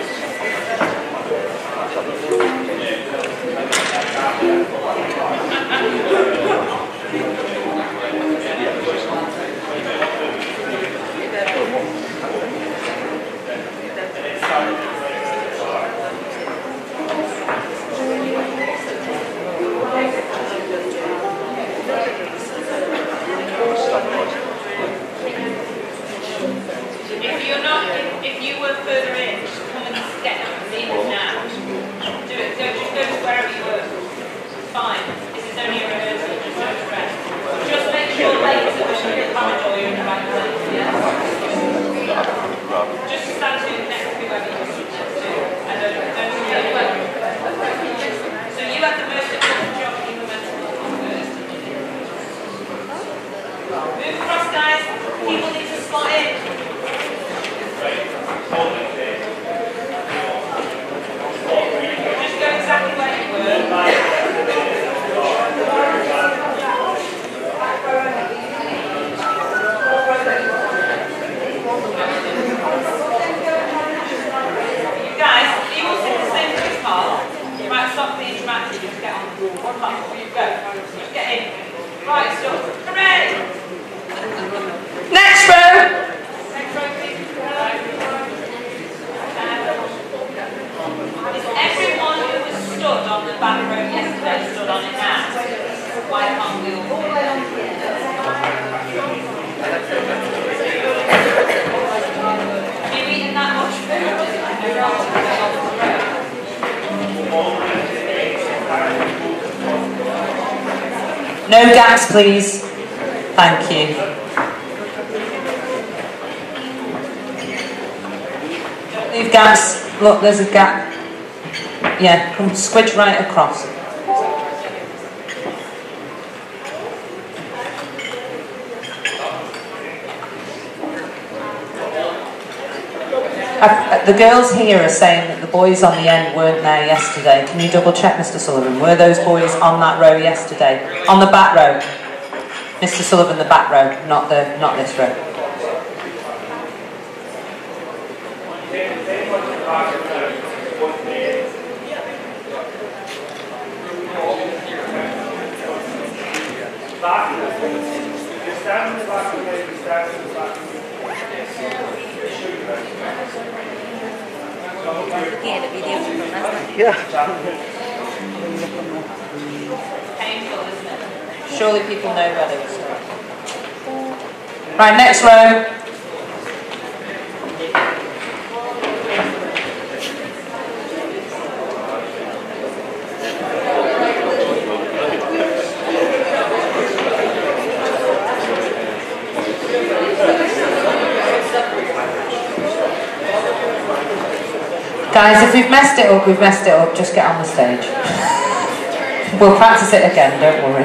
If you're not, if, if you were further in, just come and get up, leave it now. Do it, go, just go to wherever you were. It's fine. This is only a rehearsal, just don't stress. Just make sure later when you're coming or you're in the right place, yeah? Just stand to next to whoever you want to. I don't, don't forget it. So you have the most important job in the mental first. Move across, guys. People need to slot in. Just go exactly where you were. You guys, you all sit the same place, Carl. You might stop being dramatic and just get on the board. One part before you go. Just get in. Right, stop. Hooray! No gaps, please. Thank you. Leave gaps. Look, there's a gap. Yeah, come squidge right across. Uh, the girls here are saying that the boys on the end weren't there yesterday. Can you double check, Mister Sullivan? Were those boys on that row yesterday? On the back row? Mister Sullivan, the back row, not the not this row. Yeah. Surely people know relics. Right, next row. Guys, if we've messed it up, we've messed it up. Just get on the stage. We'll practice it again, don't worry.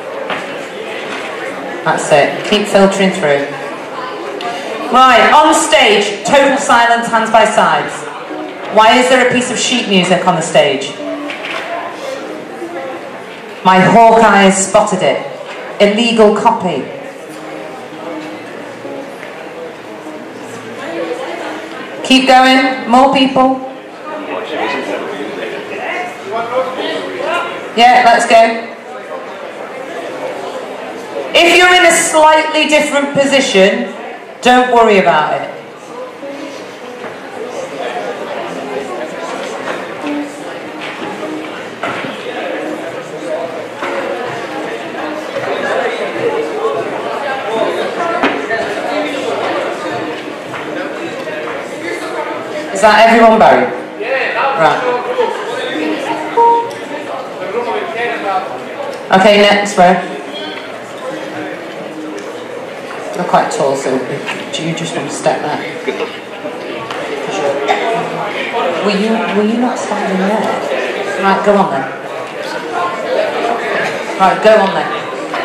That's it. Keep filtering through. Right, on stage, total silence, hands by sides. Why is there a piece of sheet music on the stage? My hawk eyes spotted it. Illegal copy. Keep going. More people. Yeah, let's go. If you're in a slightly different position, don't worry about it. Is that everyone, Barry? Right. Okay, next row. You're quite tall, so do you just want to step back? Were you, were you not standing there? Right, go on then. Right, go on then.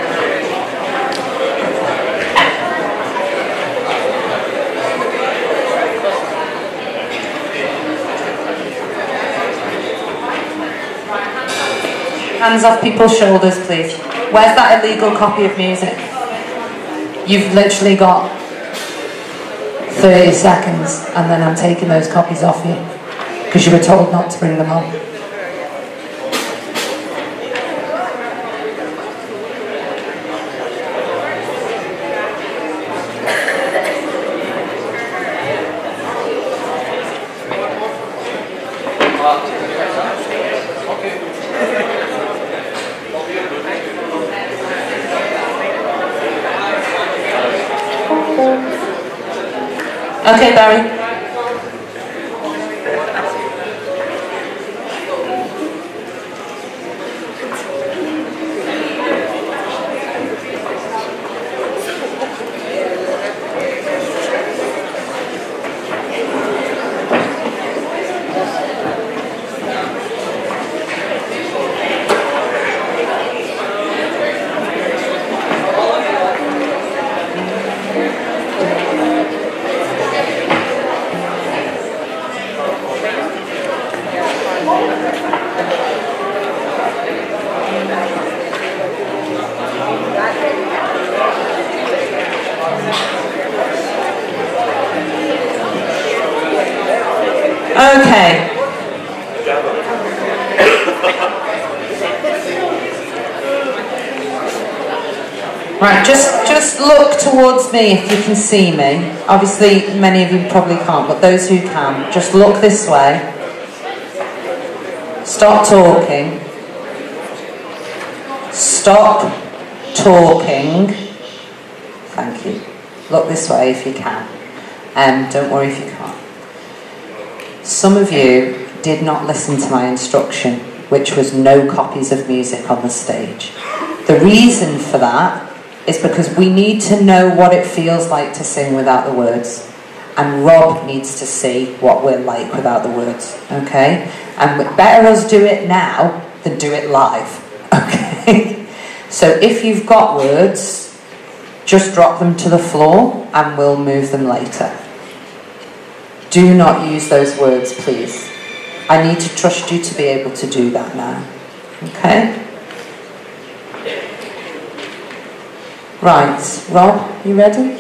Hands off people's shoulders, please. Where's that illegal copy of music? You've literally got thirty seconds, and then I'm taking those copies off you because you were told not to bring them on. Okay, Barry. Okay. Right, just just look towards me if you can see me. Obviously, many of you probably can't, but those who can, just look this way. Stop talking. Stop talking. Thank you. Look this way if you can. And um, don't worry if you can't. Some of you did not listen to my instruction, which was no copies of music on the stage. The reason for that is because we need to know what it feels like to sing without the words. And Rob needs to see what we're like without the words, okay? And better us do it now than do it live, okay? So if you've got words, just drop them to the floor and we'll move them later. Do not use those words, please. I need to trust you to be able to do that now, okay? Right, Rob, you ready?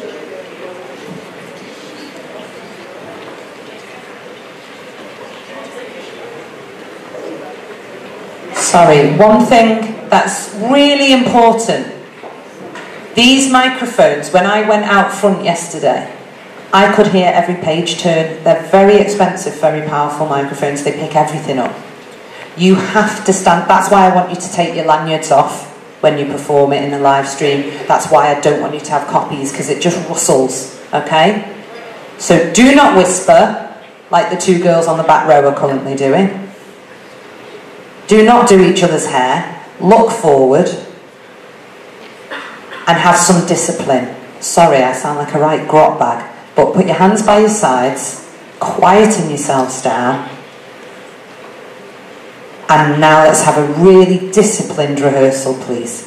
Sorry, one thing that's really important. These microphones, when I went out front yesterday, I could hear every page turn. They're very expensive, very powerful microphones. They pick everything up. You have to stand. That's why I want you to take your lanyards off when you perform it in a live stream. That's why I don't want you to have copies, because it just rustles, okay? So do not whisper like the two girls on the back row are currently doing. Do not do each other's hair. Look forward and have some discipline. Sorry, I sound like a right grot bag, but put your hands by your sides, quieten yourselves down, and now let's have a really disciplined rehearsal, please.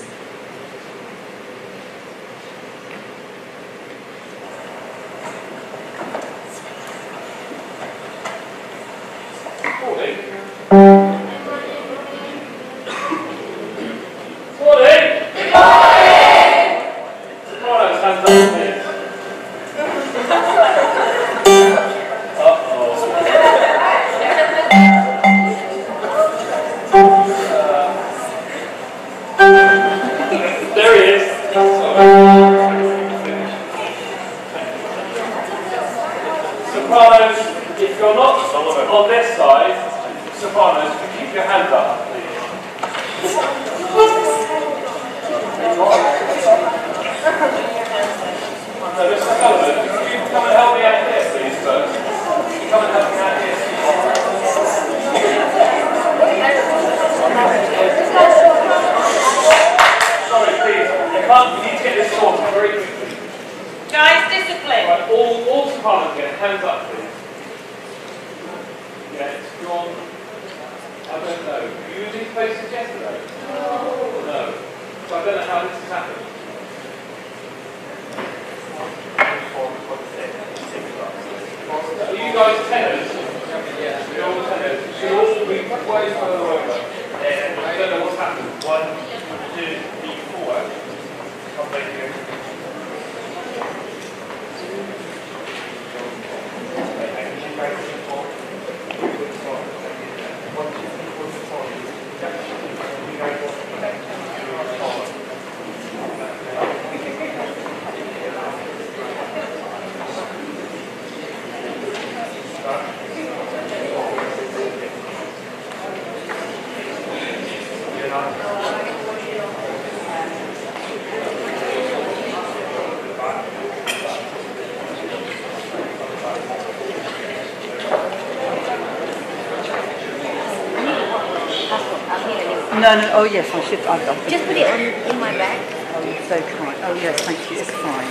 No, no, oh yes, I should. I've, I've, Just put it on in my bag. Oh, you're so kind. Oh yes, thank you. It's fine.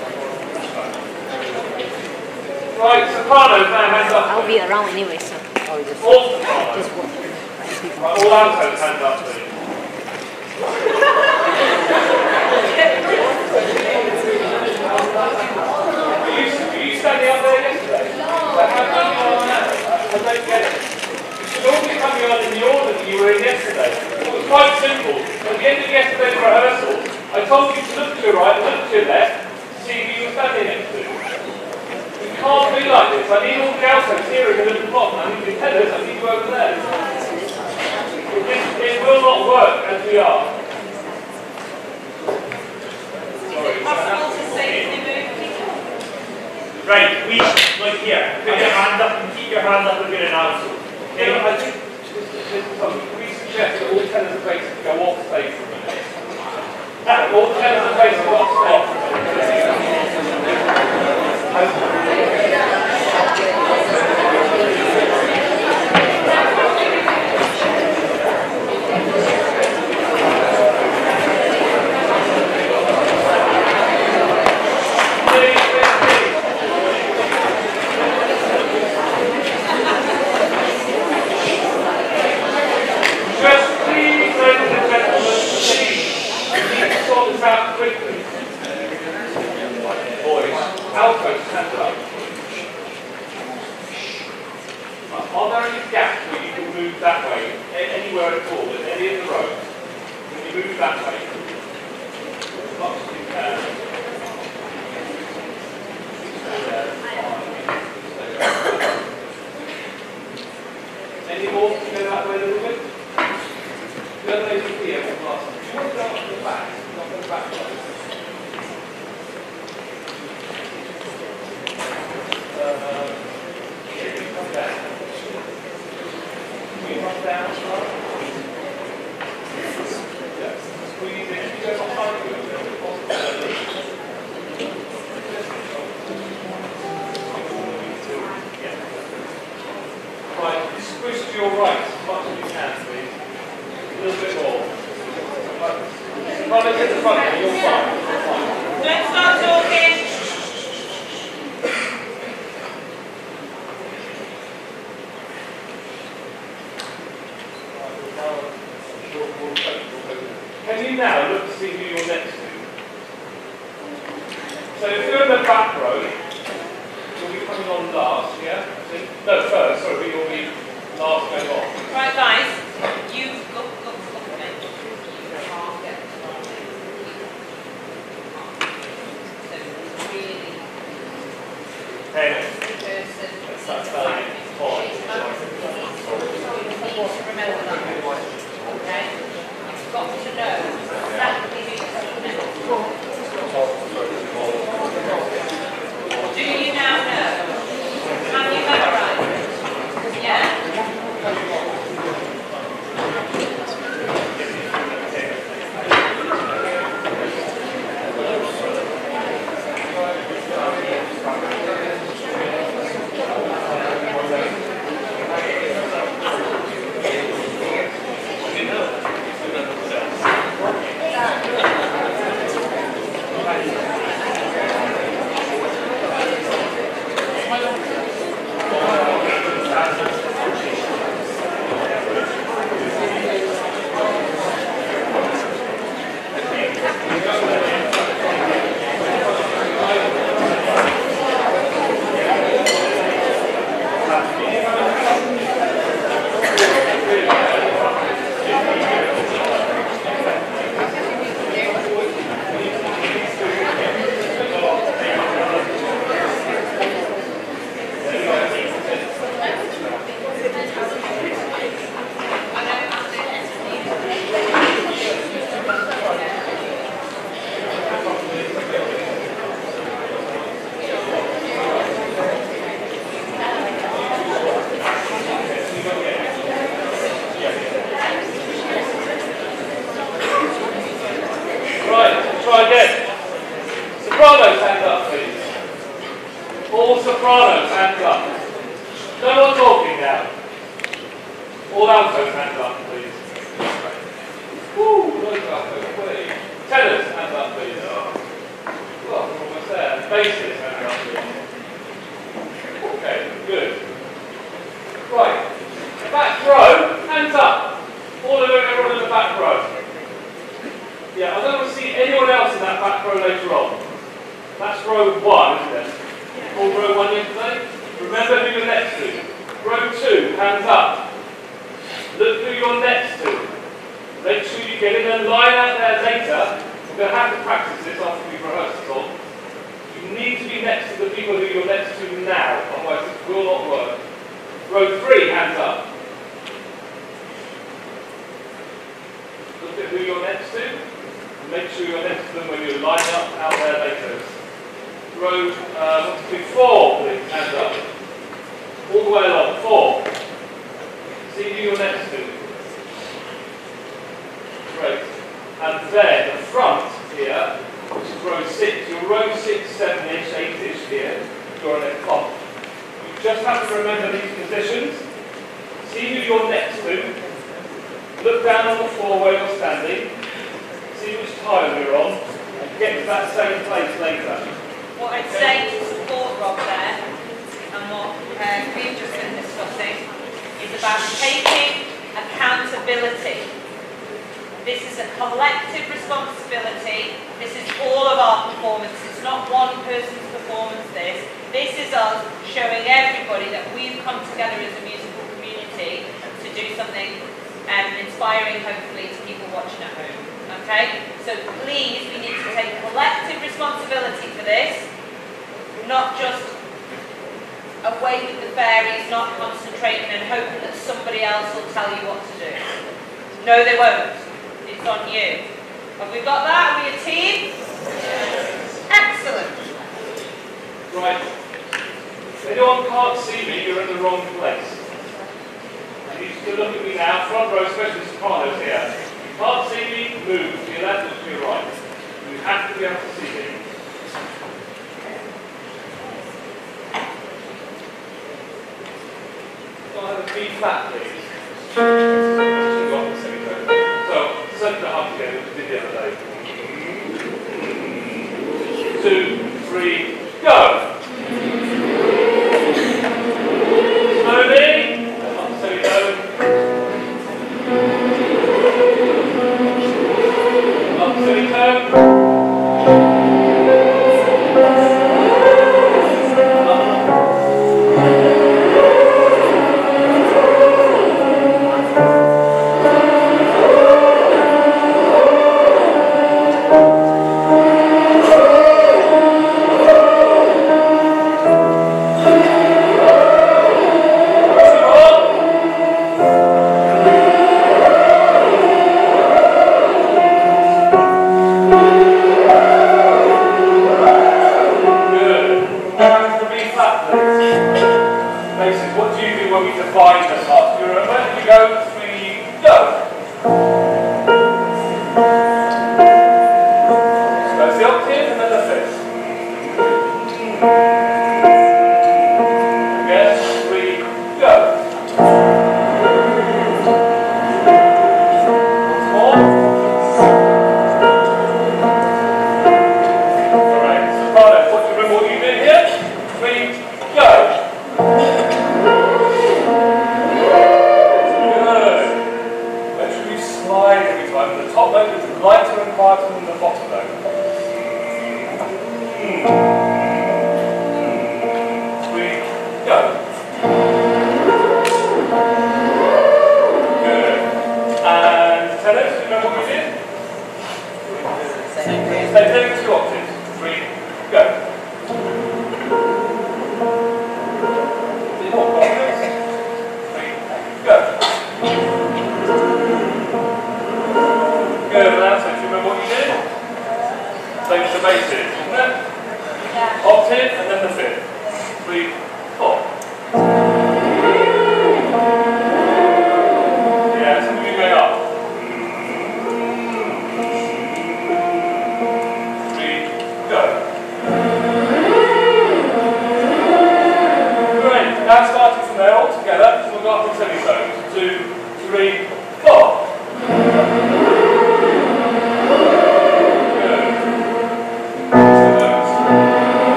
Right, sopranos, now hands up. I'll be around anyway, so. Oh, yes. All sopranos. Just walk. Right, all altos, hands up, please. Were you, were you standing up there yesterday? No. How come you are now? I don't get it. You should all be coming on in the order that you were in yesterday. It was quite simple. At the end of yesterday's rehearsal, I told you to look to your right and look to your left to see who you were standing next to. You can't be like this. I need all the altos here in the little block. I need the tenors, I need you over there. It, it will not work as we are. Sorry. Right, we, look here, put your hand up and keep your hand up and get an answer. Okay? I think we suggest that all tenors are basically go off stage for a minute. All tenors are basically off stage for a minute. Altos, hands up. Right, are there any gaps where you can move that way? A- anywhere at all, in any of the rows? Can you move that way? As much as you can. Any more? Can you go that way a little bit? The other lady here, one last. Do you want to go up to the back? Not to the back way. Uh, here, you come down. Can you come down as well? Yeah. Squeeze in. You go behind you. Right, squish to your right as much as you can, please. A little bit more. Right, at the front, you're fine. You're fine. Don't start talking. Can you now look to see who you're next to? So if you're in the back row, you'll be coming on last, yeah? No, first, sorry, but you'll be last going on. Right, guys, you've got, got, got Hey, that's that value. remember that. Okay? You've got to know exactly who you're Do you now know? Have you memorised? Yeah? Try again. Sopranos, hands up, please. All sopranos, hands up. No one talking now. All altos, hands up, please. Woo, those altos, please. Tenors, hands up, please. Oh, we're almost there. Basses, hands up, please. Okay, good. Right. Back row, hands up. All of everyone in the back row. Yeah, I don't want to see anyone else in that back row later on. That's row one, isn't it? Yeah. All row one yesterday? Remember who you're next to. Row two, hands up. Look who you're next to. Make sure you get in and line out there later. We're going to have to practice this after we've rehearsed it all. You need to be next to the people who you're next to now, otherwise this will not work. Row three, hands up. Look at who you're next to. Make sure you're next to them when you line up out there later. Row uh, four, please, hands up. All the way along, four. See who you're next to. Great. And then the front here, which is row six, your row six, seven-ish, eight-ish here, you're on a clock. You just have to remember these positions. See who you're next to. Look down on the floor where you're standing. See which tile you're on, and get to that same place later. What I'd say to support Rob there, and what uh, we've just been discussing, is about taking accountability. This is a collective responsibility. This is all of our performance. It's not one person's performance. This is us showing everybody that we've come together as a musical community to do something um, inspiring, hopefully, to people watching at home. Okay? So please, we need to take collective responsibility for this, not just away with the fairies, not concentrating and hoping that somebody else will tell you what to do. No, they won't. It's on you. Have we got that? Are we a team? Yes. Excellent. Right. If anyone can't see me, you're in the wrong place. You need to look at me now, front row, especially sopranos here. You can't see me, move. To your left or to your right. You have to be able to see me. Can I have a B flat, please? So, centre up again, which we did the other day. Two, three, go! Slowly, up so we go. Up so we go.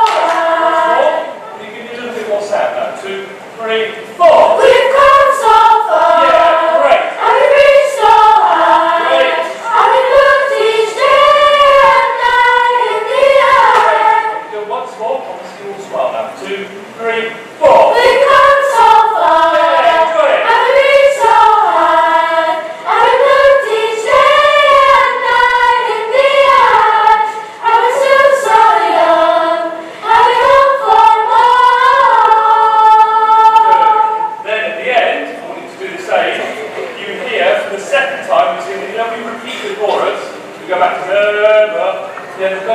Two, three, four. We've come so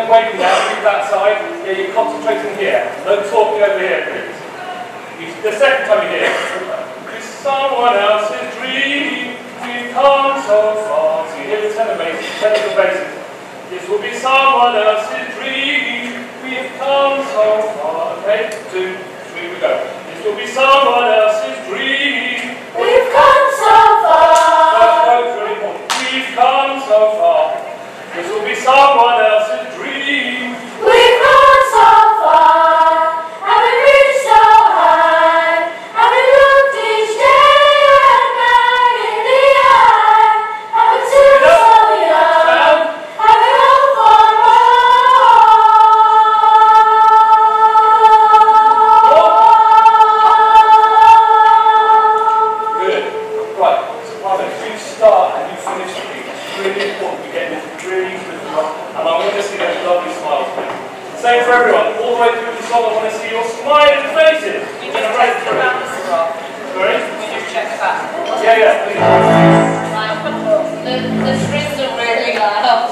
everyone's waiting now, move that side. Yeah, you're concentrating here. No talking over here, please. You, the second time you hear it, it's someone else's dream. We've come so far. So you hear the tenor basses, tenor basses. This will be someone else's dream. We've come so far. Okay, two, three, we go. This will be someone else's dream. We've come so far. First note's really important. We've come so far. This will be someone else's dream. We've come so far, and we reached so high, and we looked each day and night in the eye, and we took so young, and we hope for more. Good. Right. So, Mother, if you start and you finish the beat, it's really important to get this really good rock. And I want to see those lovely smiles, please. Same for everyone. All the way through the song, I want to see your smiling faces. We We're just gonna check the run balance through. rock. Sorry? We just check the balance. Yeah, yeah, please. The, the strings are really loud.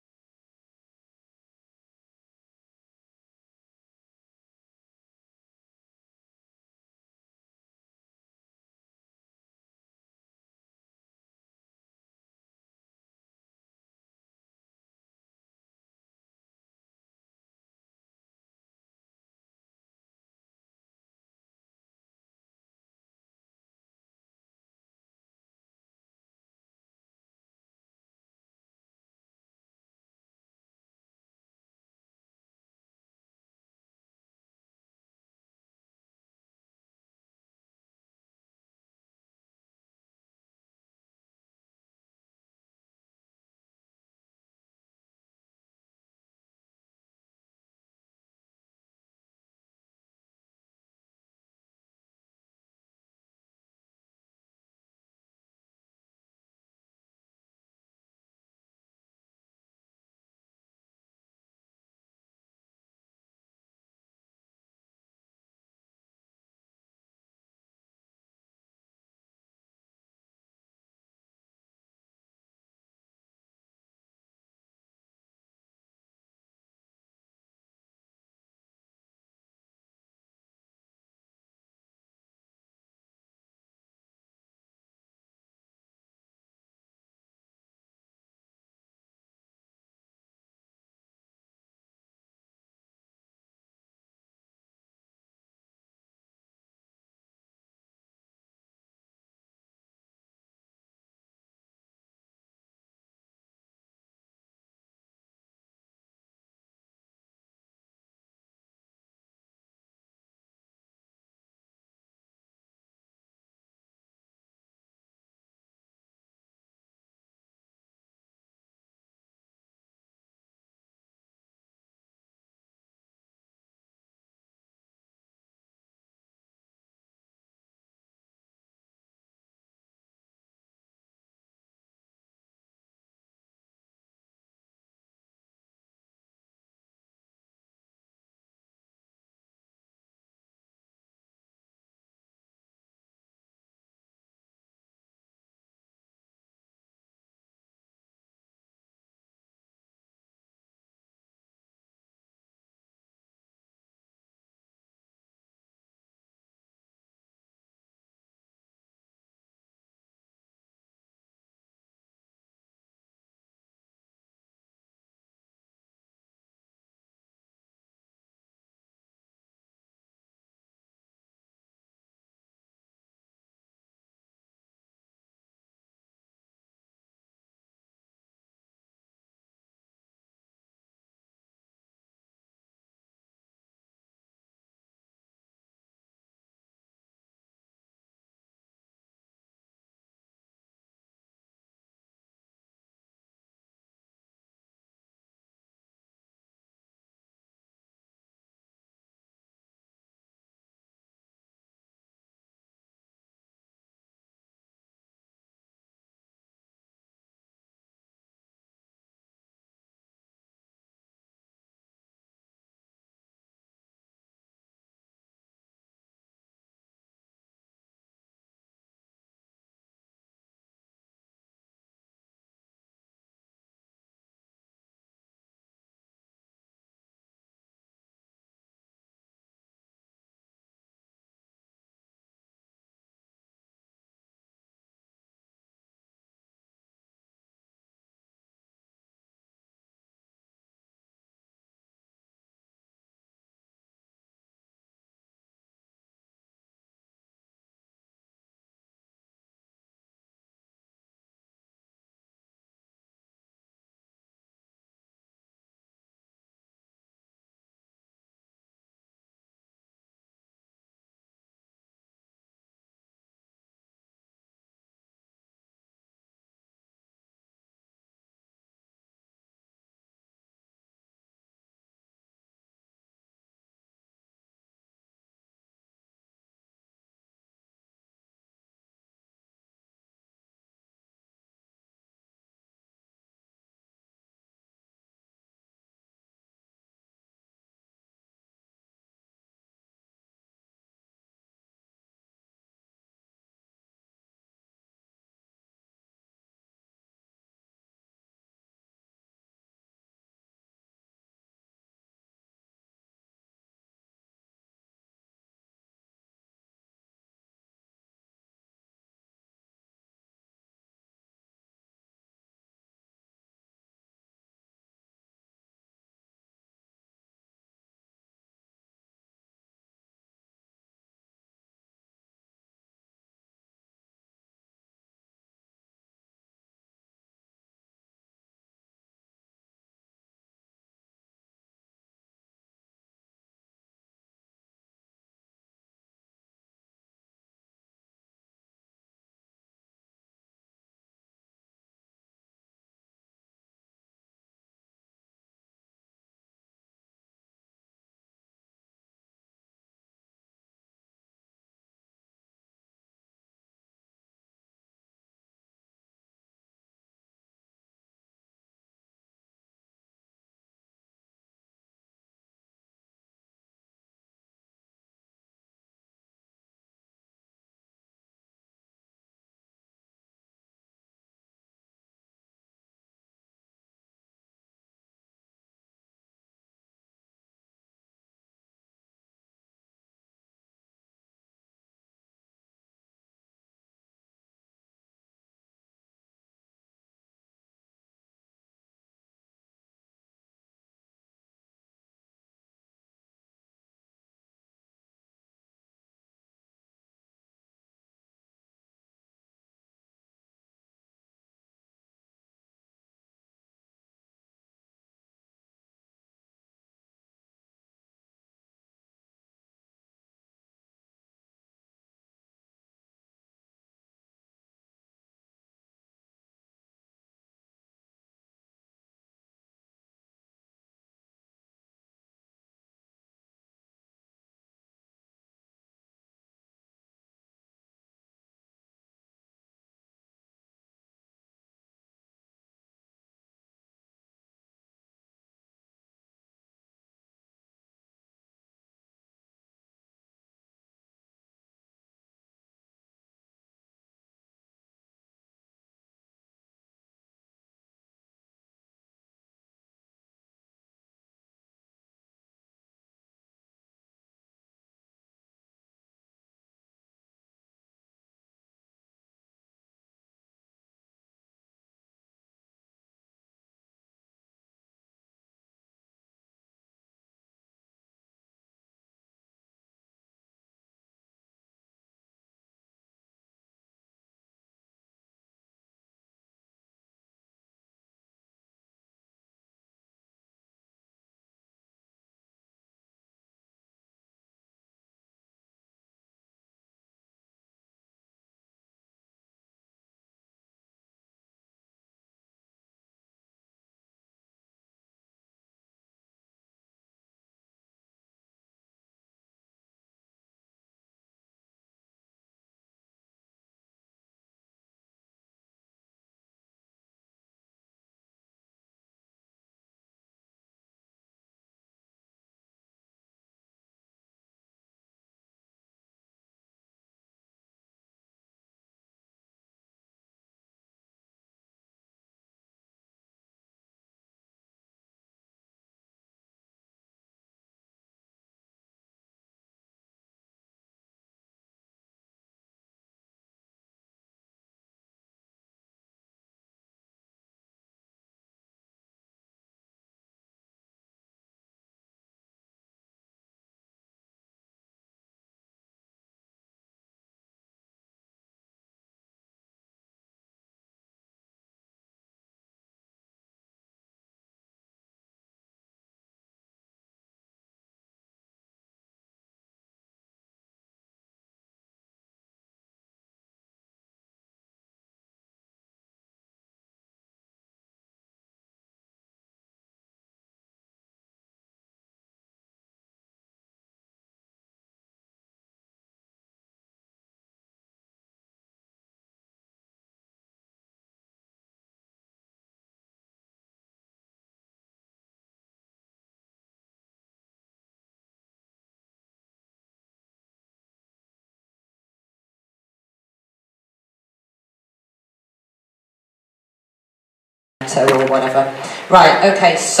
motto or whatever. Right, okay, so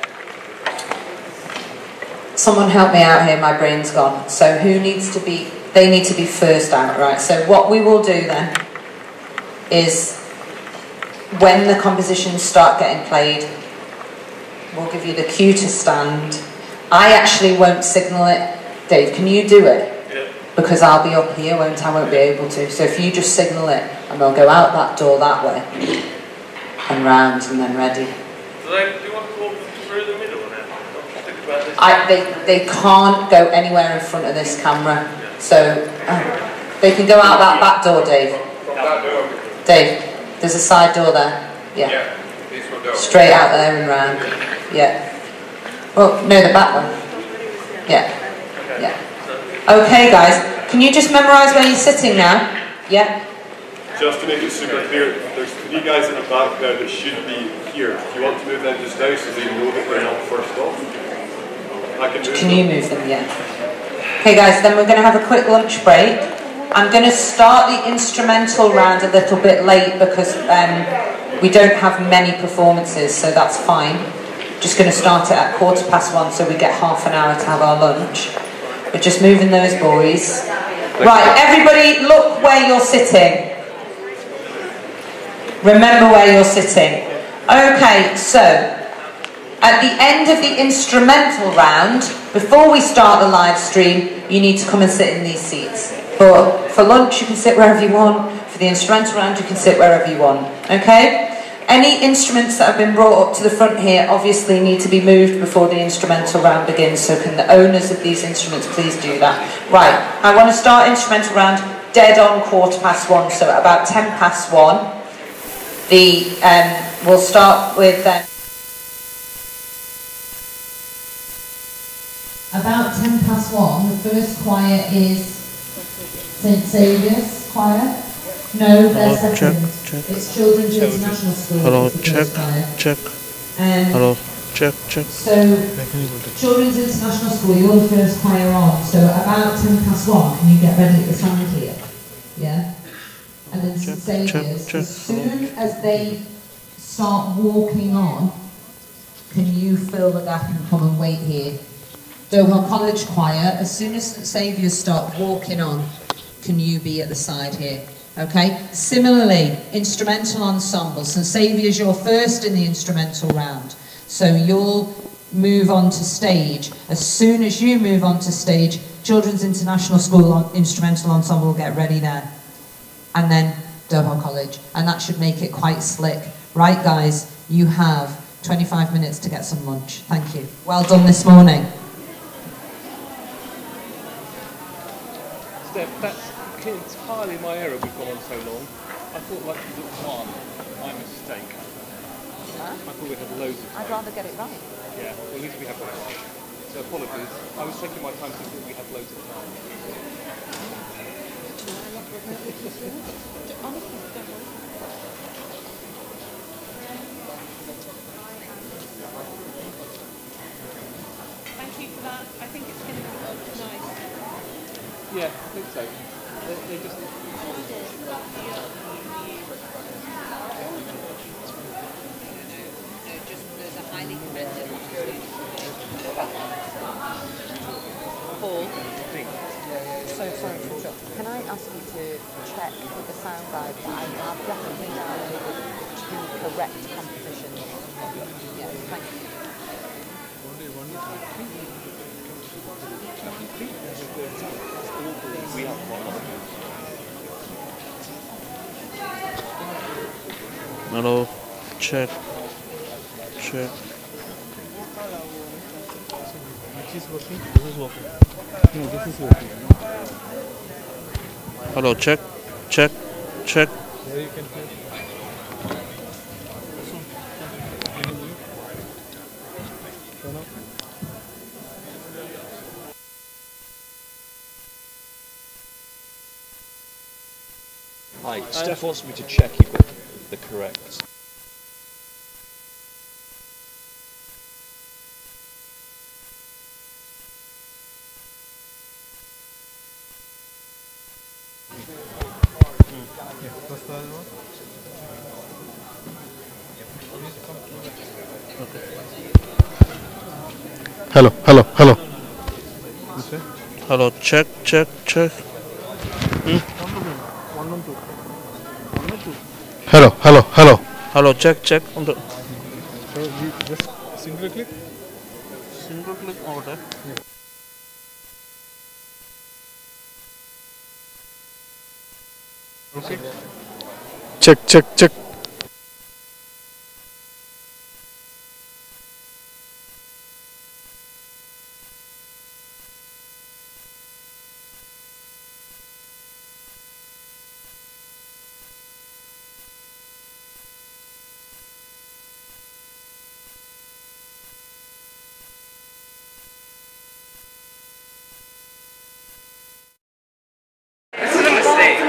someone help me out here, my brain's gone. So who needs to be, they need to be first out, right? So what we will do then is when the compositions start getting played, we'll give you the cue to stand. I actually won't signal it. Dave, can you do it? Yeah. Because I'll be up here, won't I? I won't be able to. So if you just signal it, and we'll go out that door that way, and round, and then ready. Do, they, do you want to go through the middle now? Think about this. I, they, they can't go anywhere in front of this camera. So uh, they can go out that back door, Dave. That door. Dave, there's a side door there. Yeah. Yeah, this one door. Straight out there and round. Yeah. Oh, no, the back one. Yeah. Yeah. Okay, guys. Can you just memorise where you're sitting now? Yeah. Just to make it super clear, there's three guys in the back there that should be here. If you want to move them just now so they know that they're not first off, I can move Can them. you move them? Yeah. Okay, guys, then we're going to have a quick lunch break. I'm going to start the instrumental round a little bit late because um, we don't have many performances, so that's fine. Just going to start it at quarter past one so we get half an hour to have our lunch. We're just moving those boys. Right, everybody look where you're sitting. Remember where you're sitting. Okay, so at the end of the instrumental round, before we start the live stream, you need to come and sit in these seats. But for lunch you can sit wherever you want. For the instrumental round you can sit wherever you want. Okay? Any instruments that have been brought up to the front here obviously need to be moved before the instrumental round begins, so can the owners of these instruments please do that. Right, I want to start instrumental round dead on quarter past one, so at about ten past one. The, um, we'll start with... Um, about ten past one, the first choir is Saint Saviour's Choir. No, they're Hello, second. check, check. It's Children's International School. Hello, is the check, first choir. check. Um, Hello, check, check. So, Children's International School, you're the first choir on. So, about ten past one, can you get ready at the side here? Yeah? And then Saint Saviour's, as soon as they start walking on, can you fill the gap and come and wait here? Dover College Choir, as soon as Saint Saviour's start walking on, can you be at the side here? Okay? Similarly, instrumental ensemble. Saint Saviour's, you're first in the instrumental round. So you'll move on to stage. As soon as you move on to stage, Children's International School instrumental ensemble will get ready there. And then Dover College. And that should make it quite slick. Right, guys, you have twenty-five minutes to get some lunch. Thank you. Well done this morning. Steph, that's entirely my error we've gone on so long. I thought like you looked one, my mistake. Huh? I thought we had loads of time. I'd rather get it right. Yeah, well at least we have lunch. So apologies. I was taking my time to think we had loads of time. Thank you for that. I think it's going to look nice. Yeah, I think so. They, they just... Paul, so sorry to interrupt. Can I ask you to check with the sound guy that I have definitely downloaded two correct compositions? Yes, thank you. Hello, check, check. Which is working? This is working. No, this is working. Hello, check, check, check. There you can hear. Hi, Steph wants me to check you've got the correct. Yeah, what's the other one? Hello, hello, hello. Hello, check, check, check. Hmm? Hello, hello, hello. Hello, check, check. On the So you just single click? single click over there. Okay. Check, check, check. This is a mistake.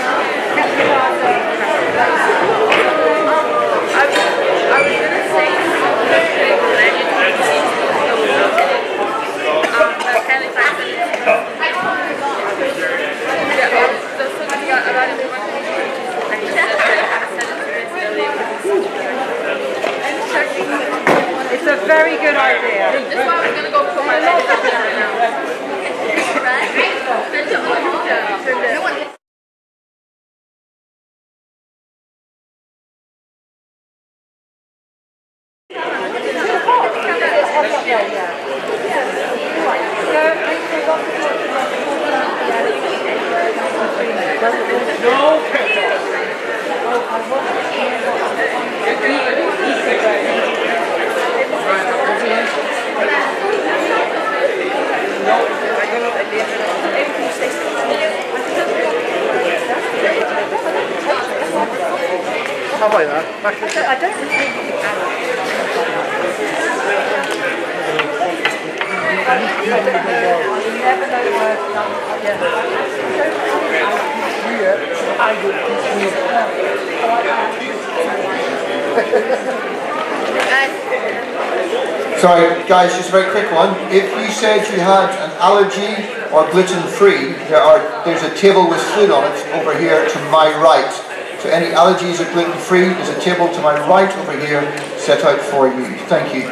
It's a very good idea. This is why we're going to go put my legs up there right now. No one. How about that? Back I don't, I don't think you never know where Sorry, guys, just a very quick one. If you said you had an allergy or gluten-free, there are there's a table with food on it over here to my right. So any allergies or gluten-free, there's a table to my right over here set out for you. Thank you.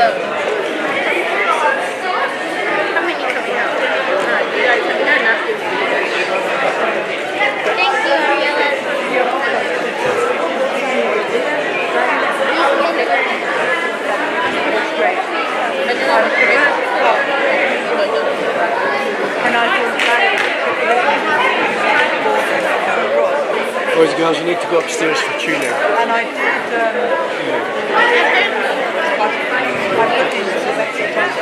look. How many coming out? No, you don't, you don't have to. Thank you, Ariella. That's great. And I Boys and girls, you need to go upstairs for tuning. And I did, um, I looked into the Mexican.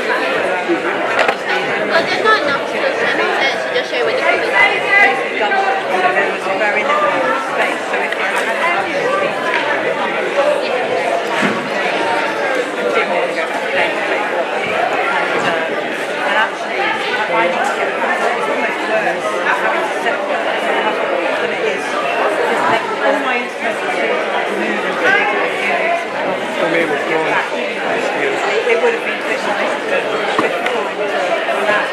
Well, there's not enough to to just show where the covers are. There was a very limited space, so if I had to and actually, I need to get back. It's almost worse having to set up than it is. Just like all my instruments are sort of like move and things like units. For me, we've gone upstairs. It would have been a bit nice to fit time to relax.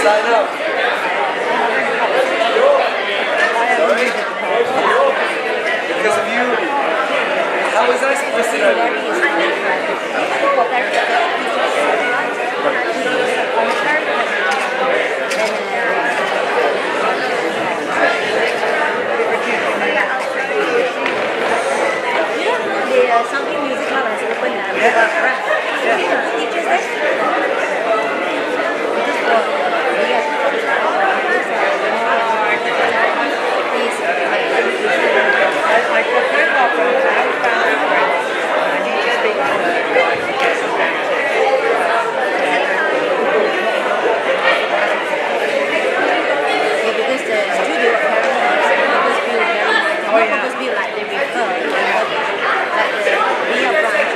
sign up. Sorry? Because of you. How was I supposed to know? Something musical and so open and yeah. Teachers there? I got very well from the house, found my friends. I need to speak to her to get some because the studio apparently always feel very, oh, yeah. always feel like they refer, like the real branch.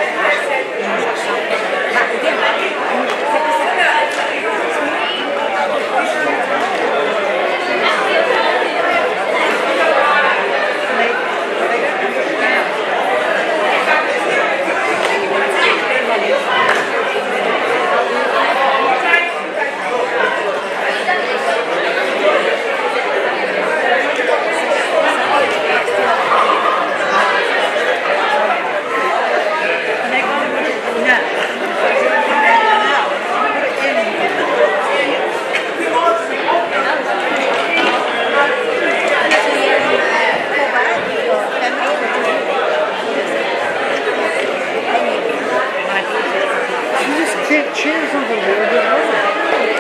But again, Cheers over there.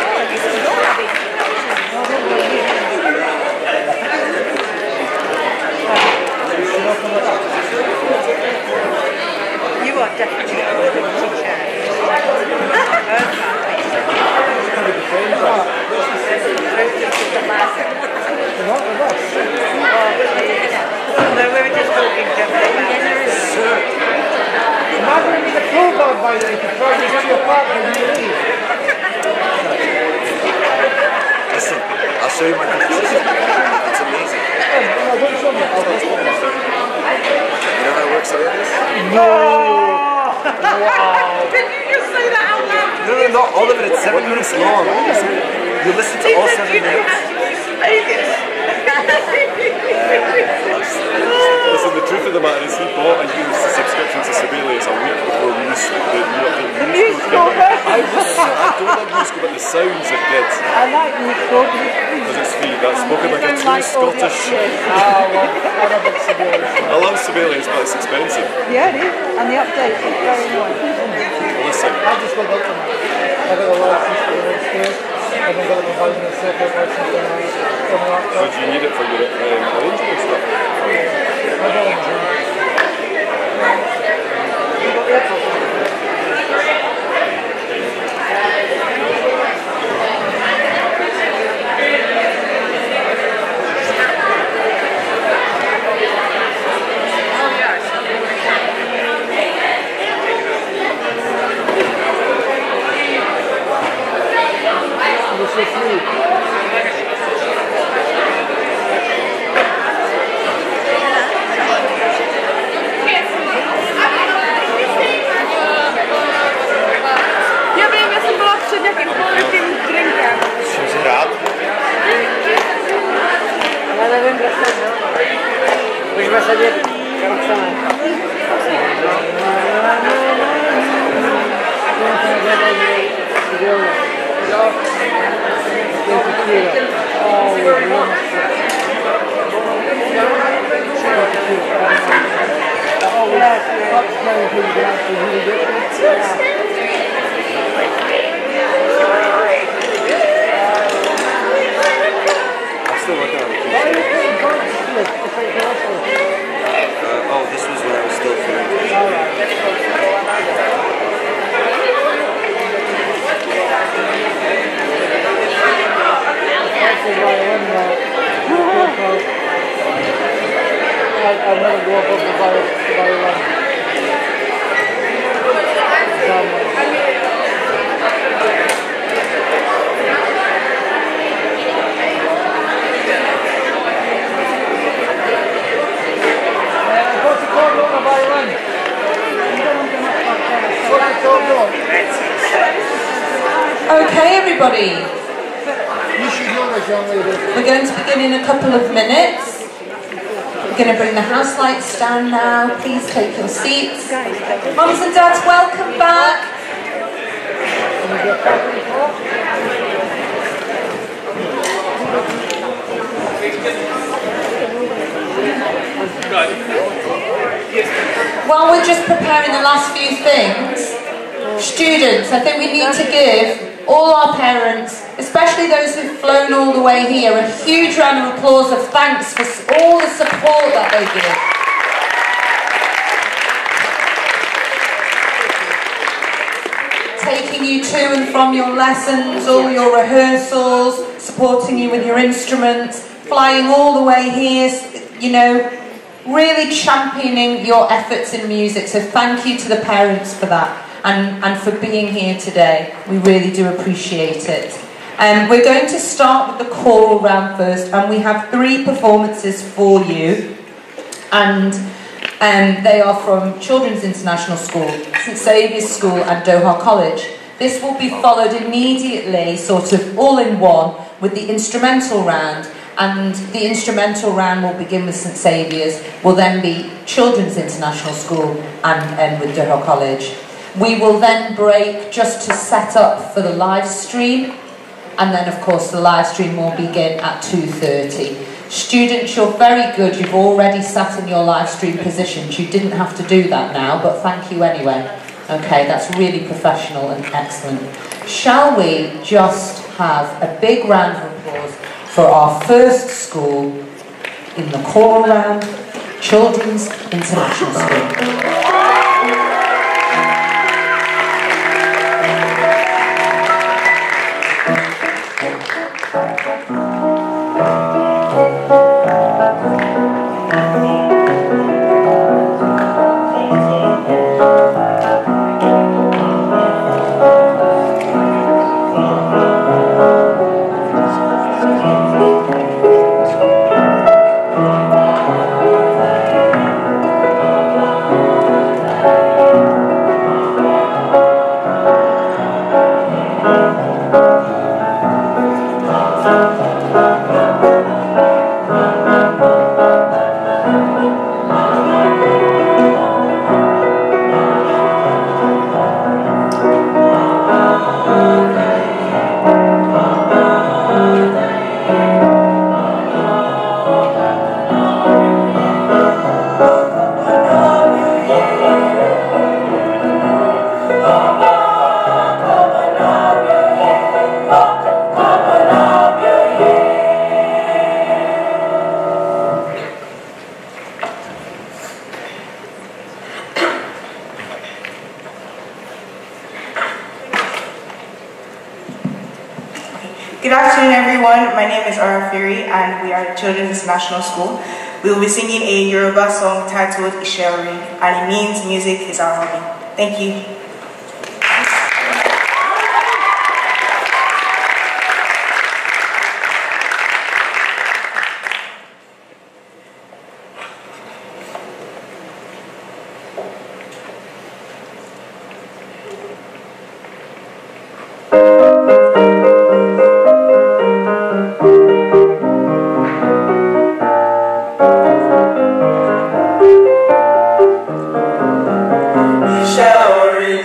You are definitely a good teacher. No, we were just talking generally about Imagine if the pool dog by the way, to throw this to your partner when you leave. Listen, I'll show you my pictures. It's amazing. No, don't show me. I'll post it. You know how it works like this? No! Wow! Did you just say that out loud? No, no, not all of it. It's seven minutes long. You listen to all seven minutes. Listen, the truth of the matter is he bought a used subscription to Sibelius a week before we used the musical. I, was, I don't like musical, but the sounds are good. I like musical because it's free. That's spoken like a true Scottish. Oh, well, I love it, Sibelius. I love Sibelius, but it's expensive. Yeah, it is. And the update is very nice. Well, listen. I just got up on I got a license for the next year. And I'm going to be buying a separate license for my laptop. So do you need it for your um, arrangement stuff? I don't know. You got AirPods on? I'll never go above the violin. Okay, everybody. We're going to begin in a couple of minutes. We're going to bring the house lights down now. Please take your seats. Mums and dads, welcome back. While we're just preparing the last few things, students, I think we need to give all our parents, especially those who've flown all the way here, a huge round of applause of thanks for all the support that they give. Taking you to and from your lessons, all your rehearsals, supporting you with your instruments, flying all the way here, you know, really championing your efforts in music. So thank you to the parents for that. And, and for being here today. We really do appreciate it. Um, we're going to start with the choral round first, and we have three performances for you, and um, they are from Children's International School, St Saviour's School and Doha College. This will be followed immediately, sort of all in one, with the instrumental round, and the instrumental round will begin with St Saviour's, will then be Children's International School and end with Doha College. We will then break just to set up for the live stream, and then of course the live stream will begin at two thirty. Students, you're very good, you've already sat in your live stream positions. You didn't have to do that now, but thank you anyway. Okay, that's really professional and excellent. Shall we just have a big round of applause for our first school in the choral round, Children's International School. Good afternoon, everyone. My name is Ara Firi, and we are at Children's International School. We will be singing a Yoruba song titled Isheori, and it means music is our hobby. Thank you. Showery.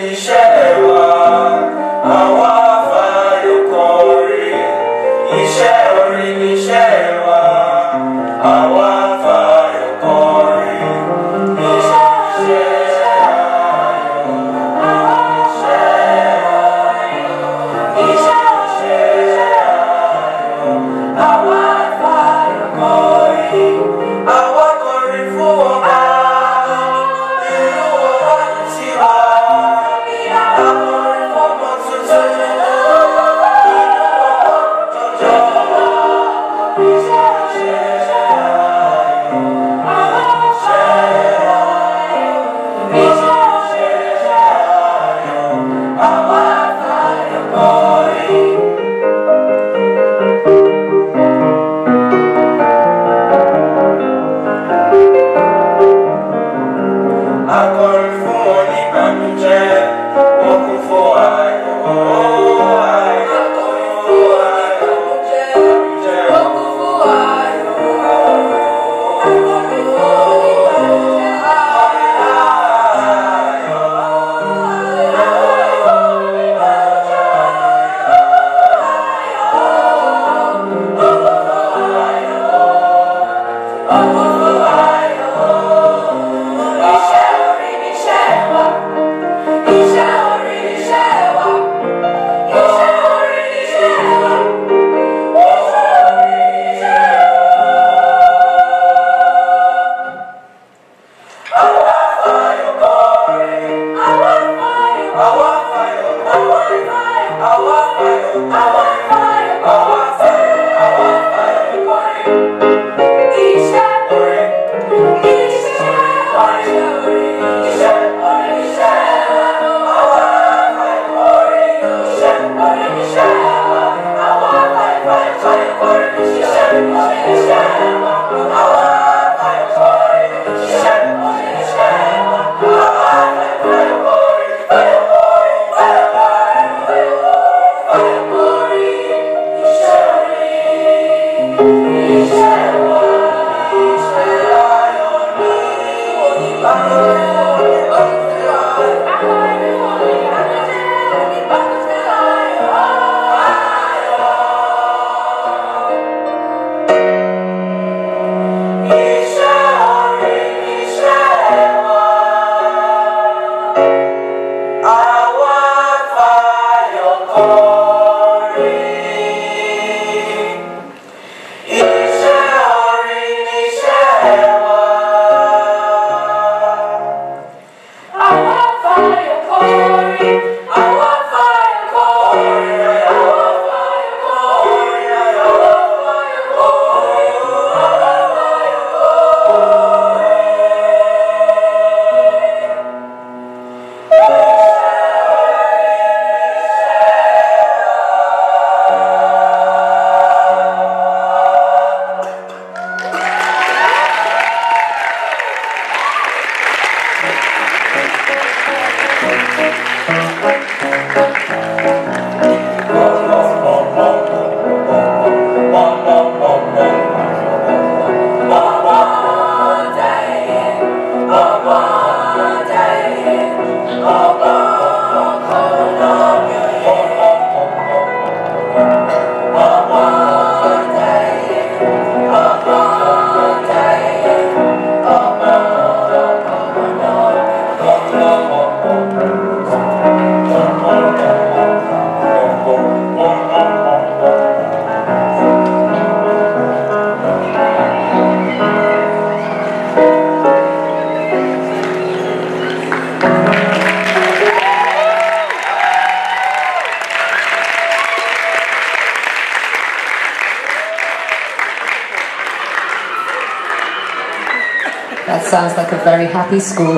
That sounds like a very happy school.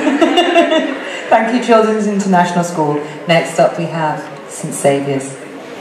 Thank you, Children's International School. Next up we have Saint Saviour's.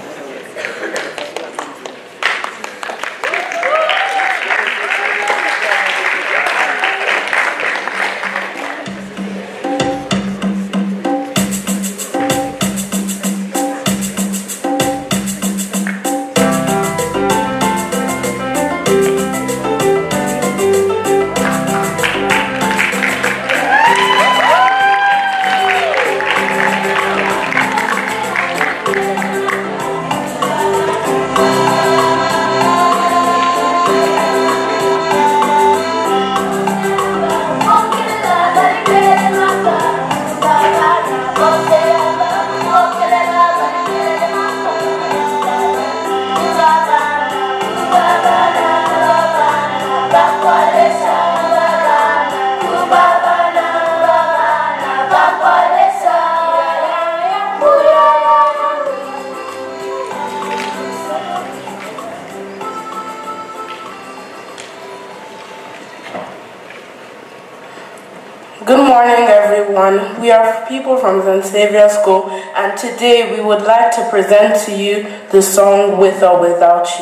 Good morning, everyone. We are people from Saint Saviour's School, and today we would like to present to you the song With or Without You.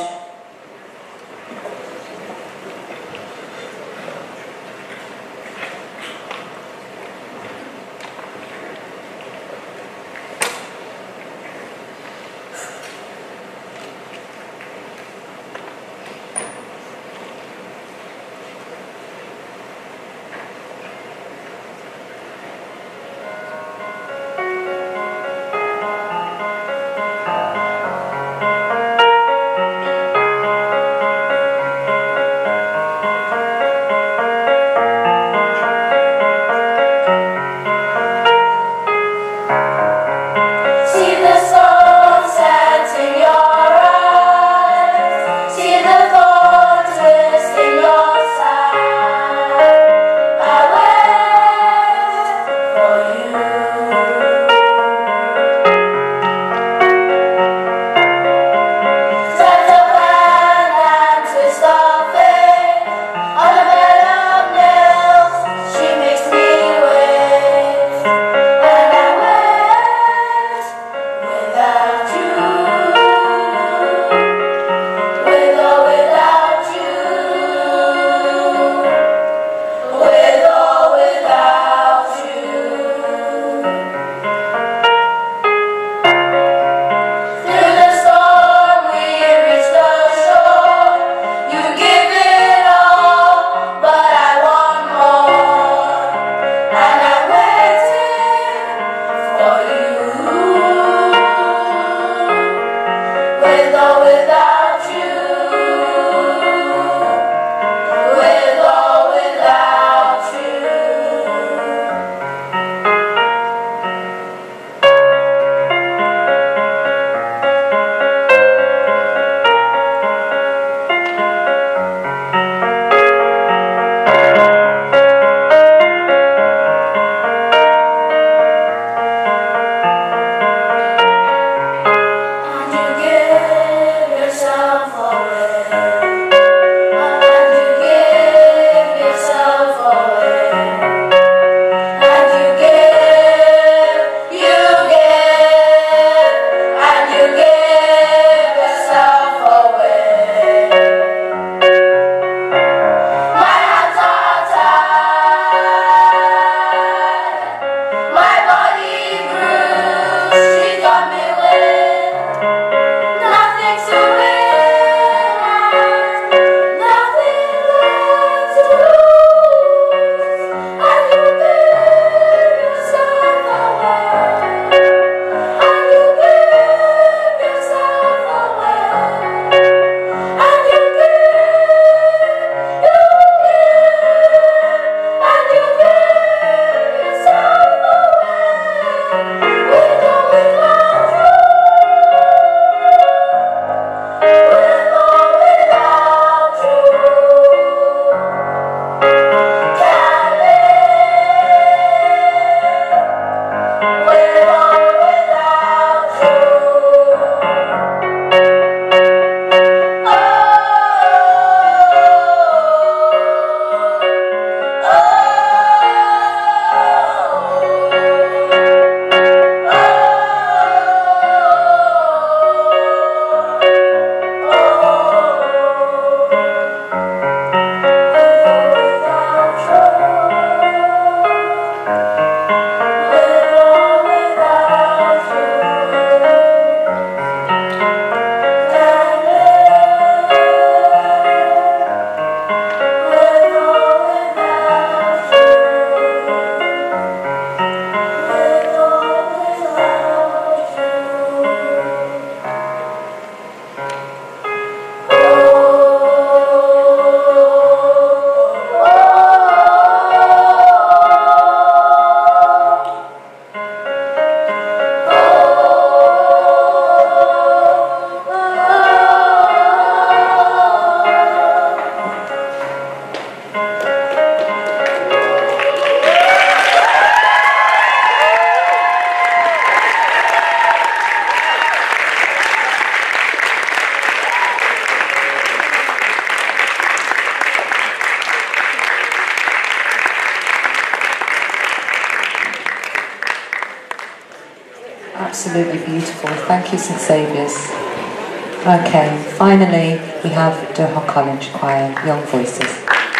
absolutely beautiful. Thank you, Saint Saviour's. Okay, finally we have Durham College Choir, Young Voices.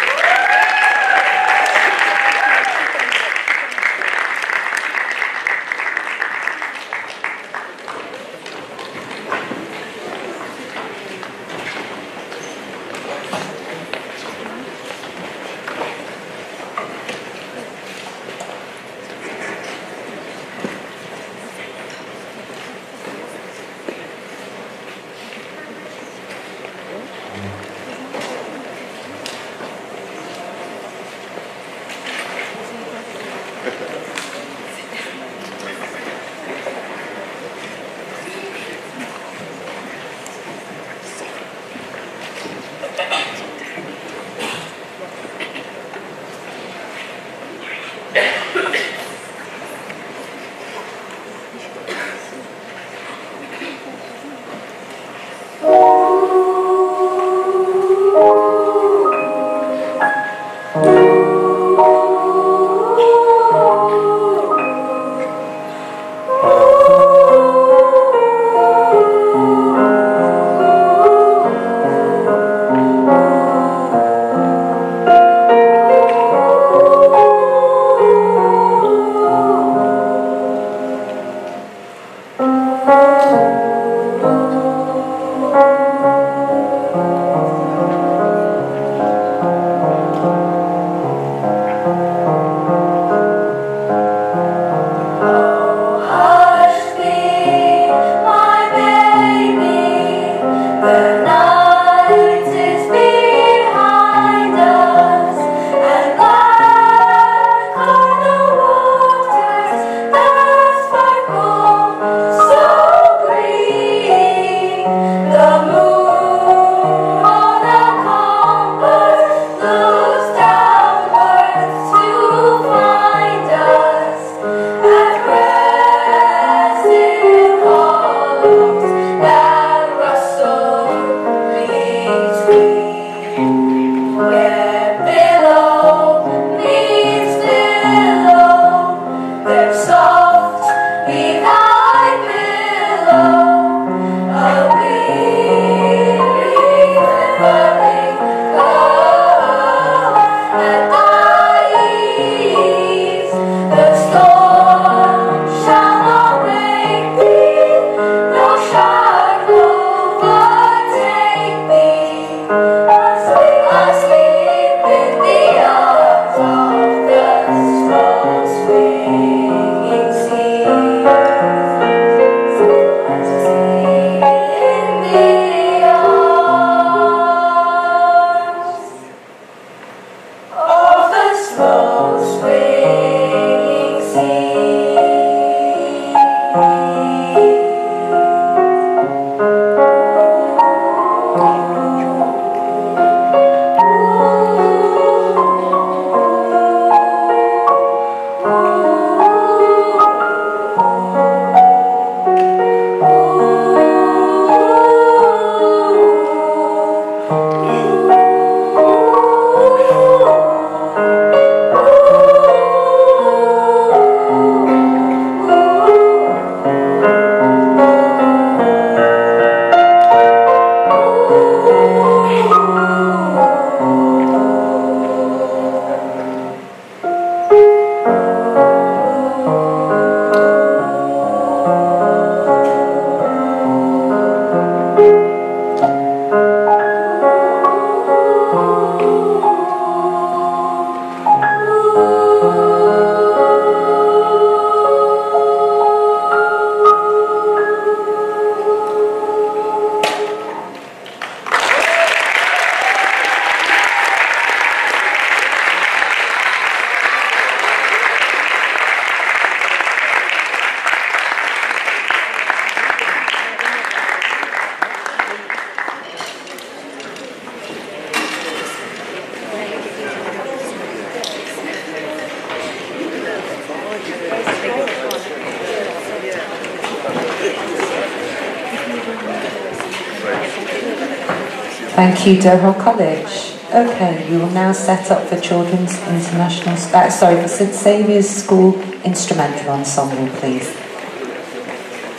Thank you, Durham College. Okay, we will now set up for Children's International, uh, sorry, for Saint Saviour's School Instrumental Ensemble, please.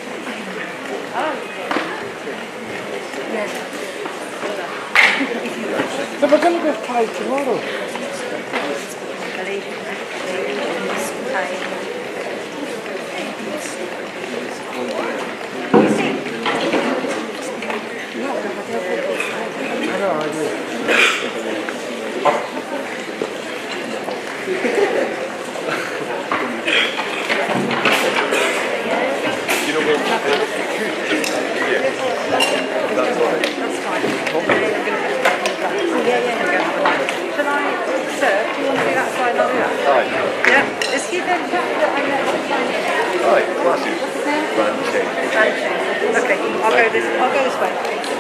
So we're going to go play tomorrow. I know, I do. You know what? Yeah. That's fine. That's fine. Yeah, yeah. Can I, sir, do you want to do that side like that? Aye. Yeah. Is he the chap that I met? Aye, classy. Brand change. Brand change. Okay, I'll go this, I'll go this way.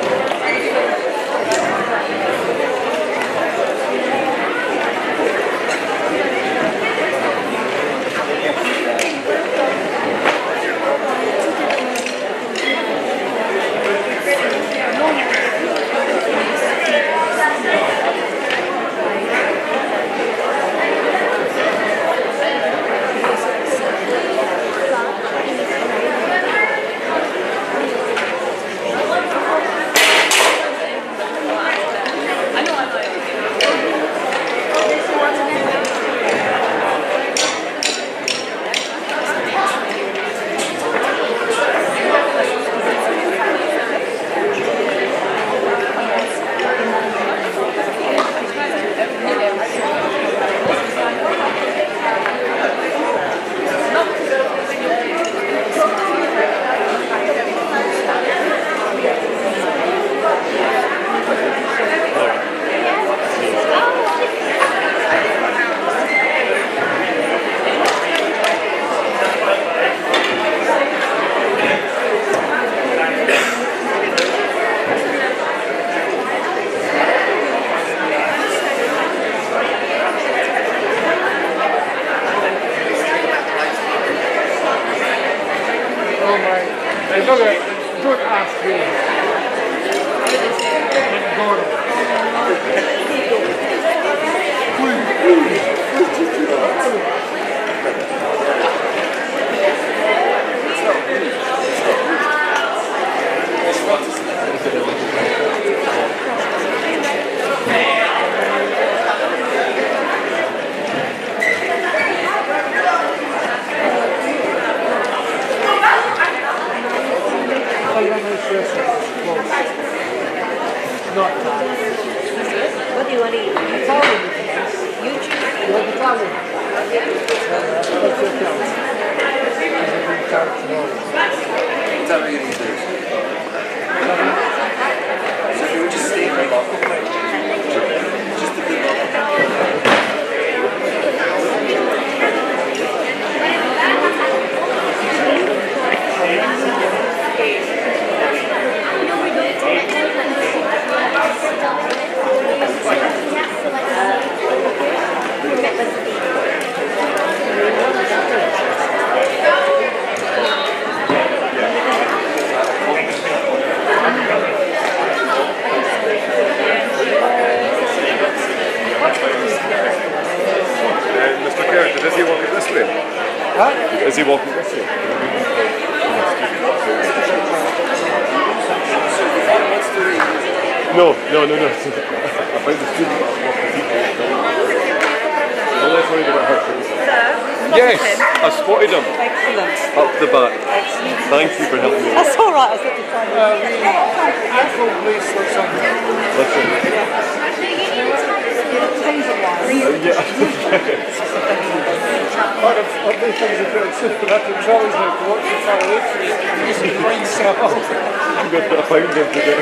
Is he walking this way? No, no, no, no. I find the student I'm less worried about her. Yes, I spotted him. Excellent. Up the back. Excellent. Thank you for helping me. That's all right. I was looking for you. Uh, the ankle bracelets on here. Listen. Uh, yeah. Part of what they think is a bit super, but the trolleys now to watch the far away from you. Using brain cells. I'm going to put a pound into it.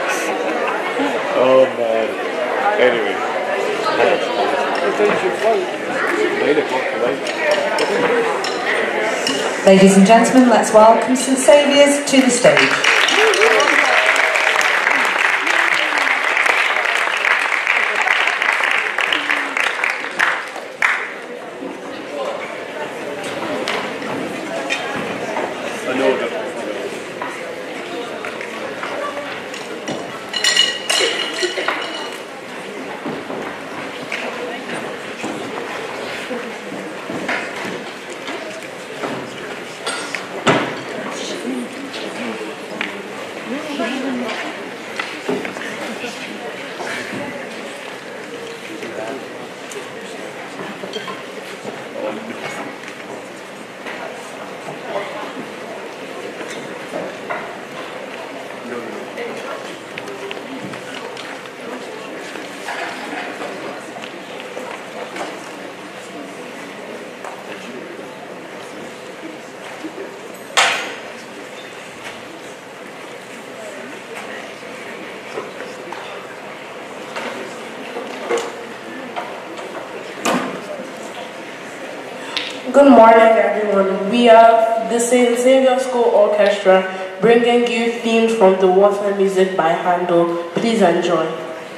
Oh man. Anyway. What time's your flight? nine o'clock tonight. Ladies and gentlemen, let's welcome Saint Saviour's to the stage. Good morning, everyone. We are the Saint Xavier School Orchestra, bringing you themes from the Water Music by Handel. Please enjoy.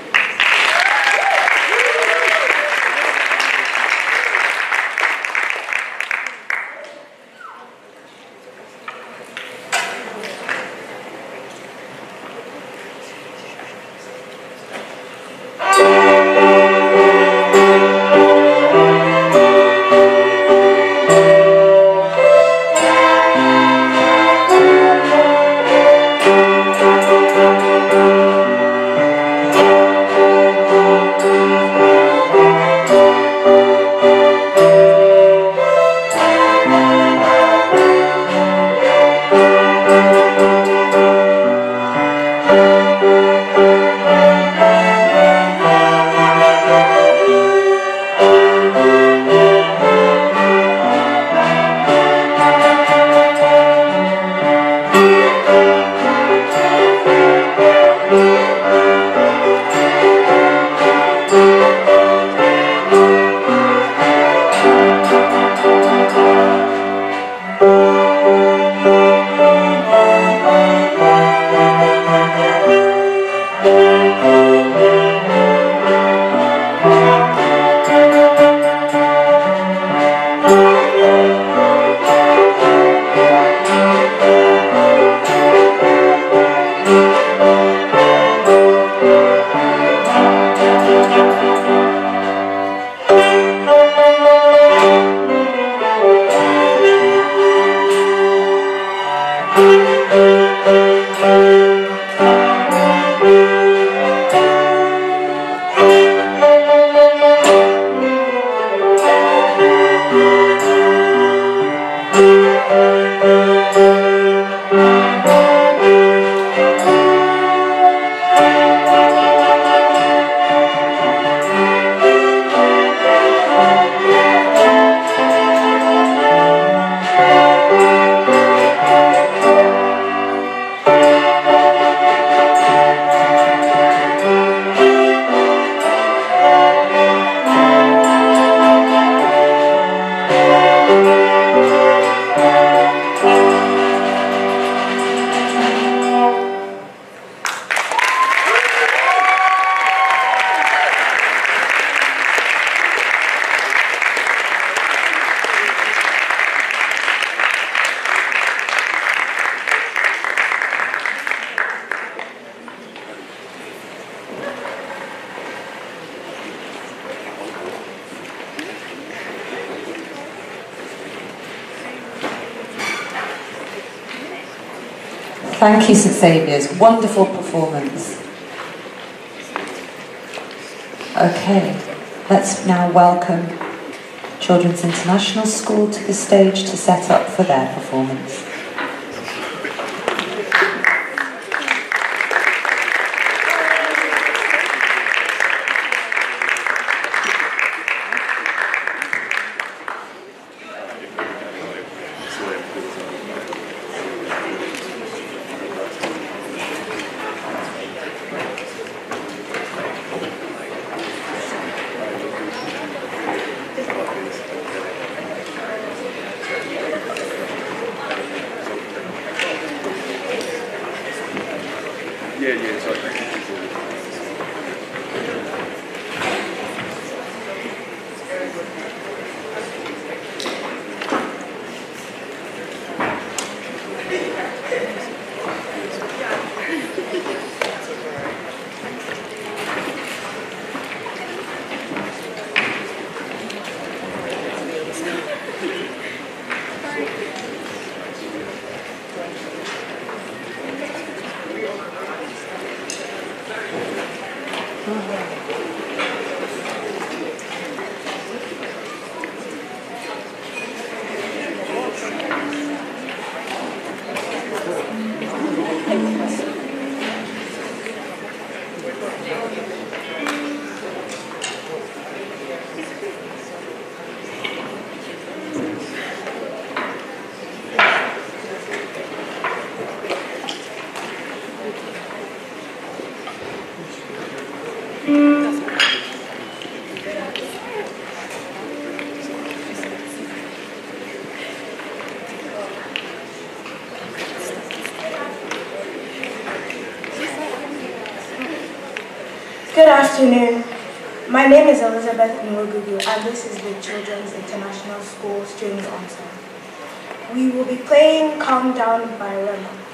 Thank you, Saint Xavier's. Wonderful performance. Okay, let's now welcome Children's International School to the stage to set up for their performance. Yeah, yeah, sorry. Mm. Good afternoon. My name is Elizabeth Nwogugu, and this is the Children's International School Strings Ensemble. We will be playing Calm Down by Rema.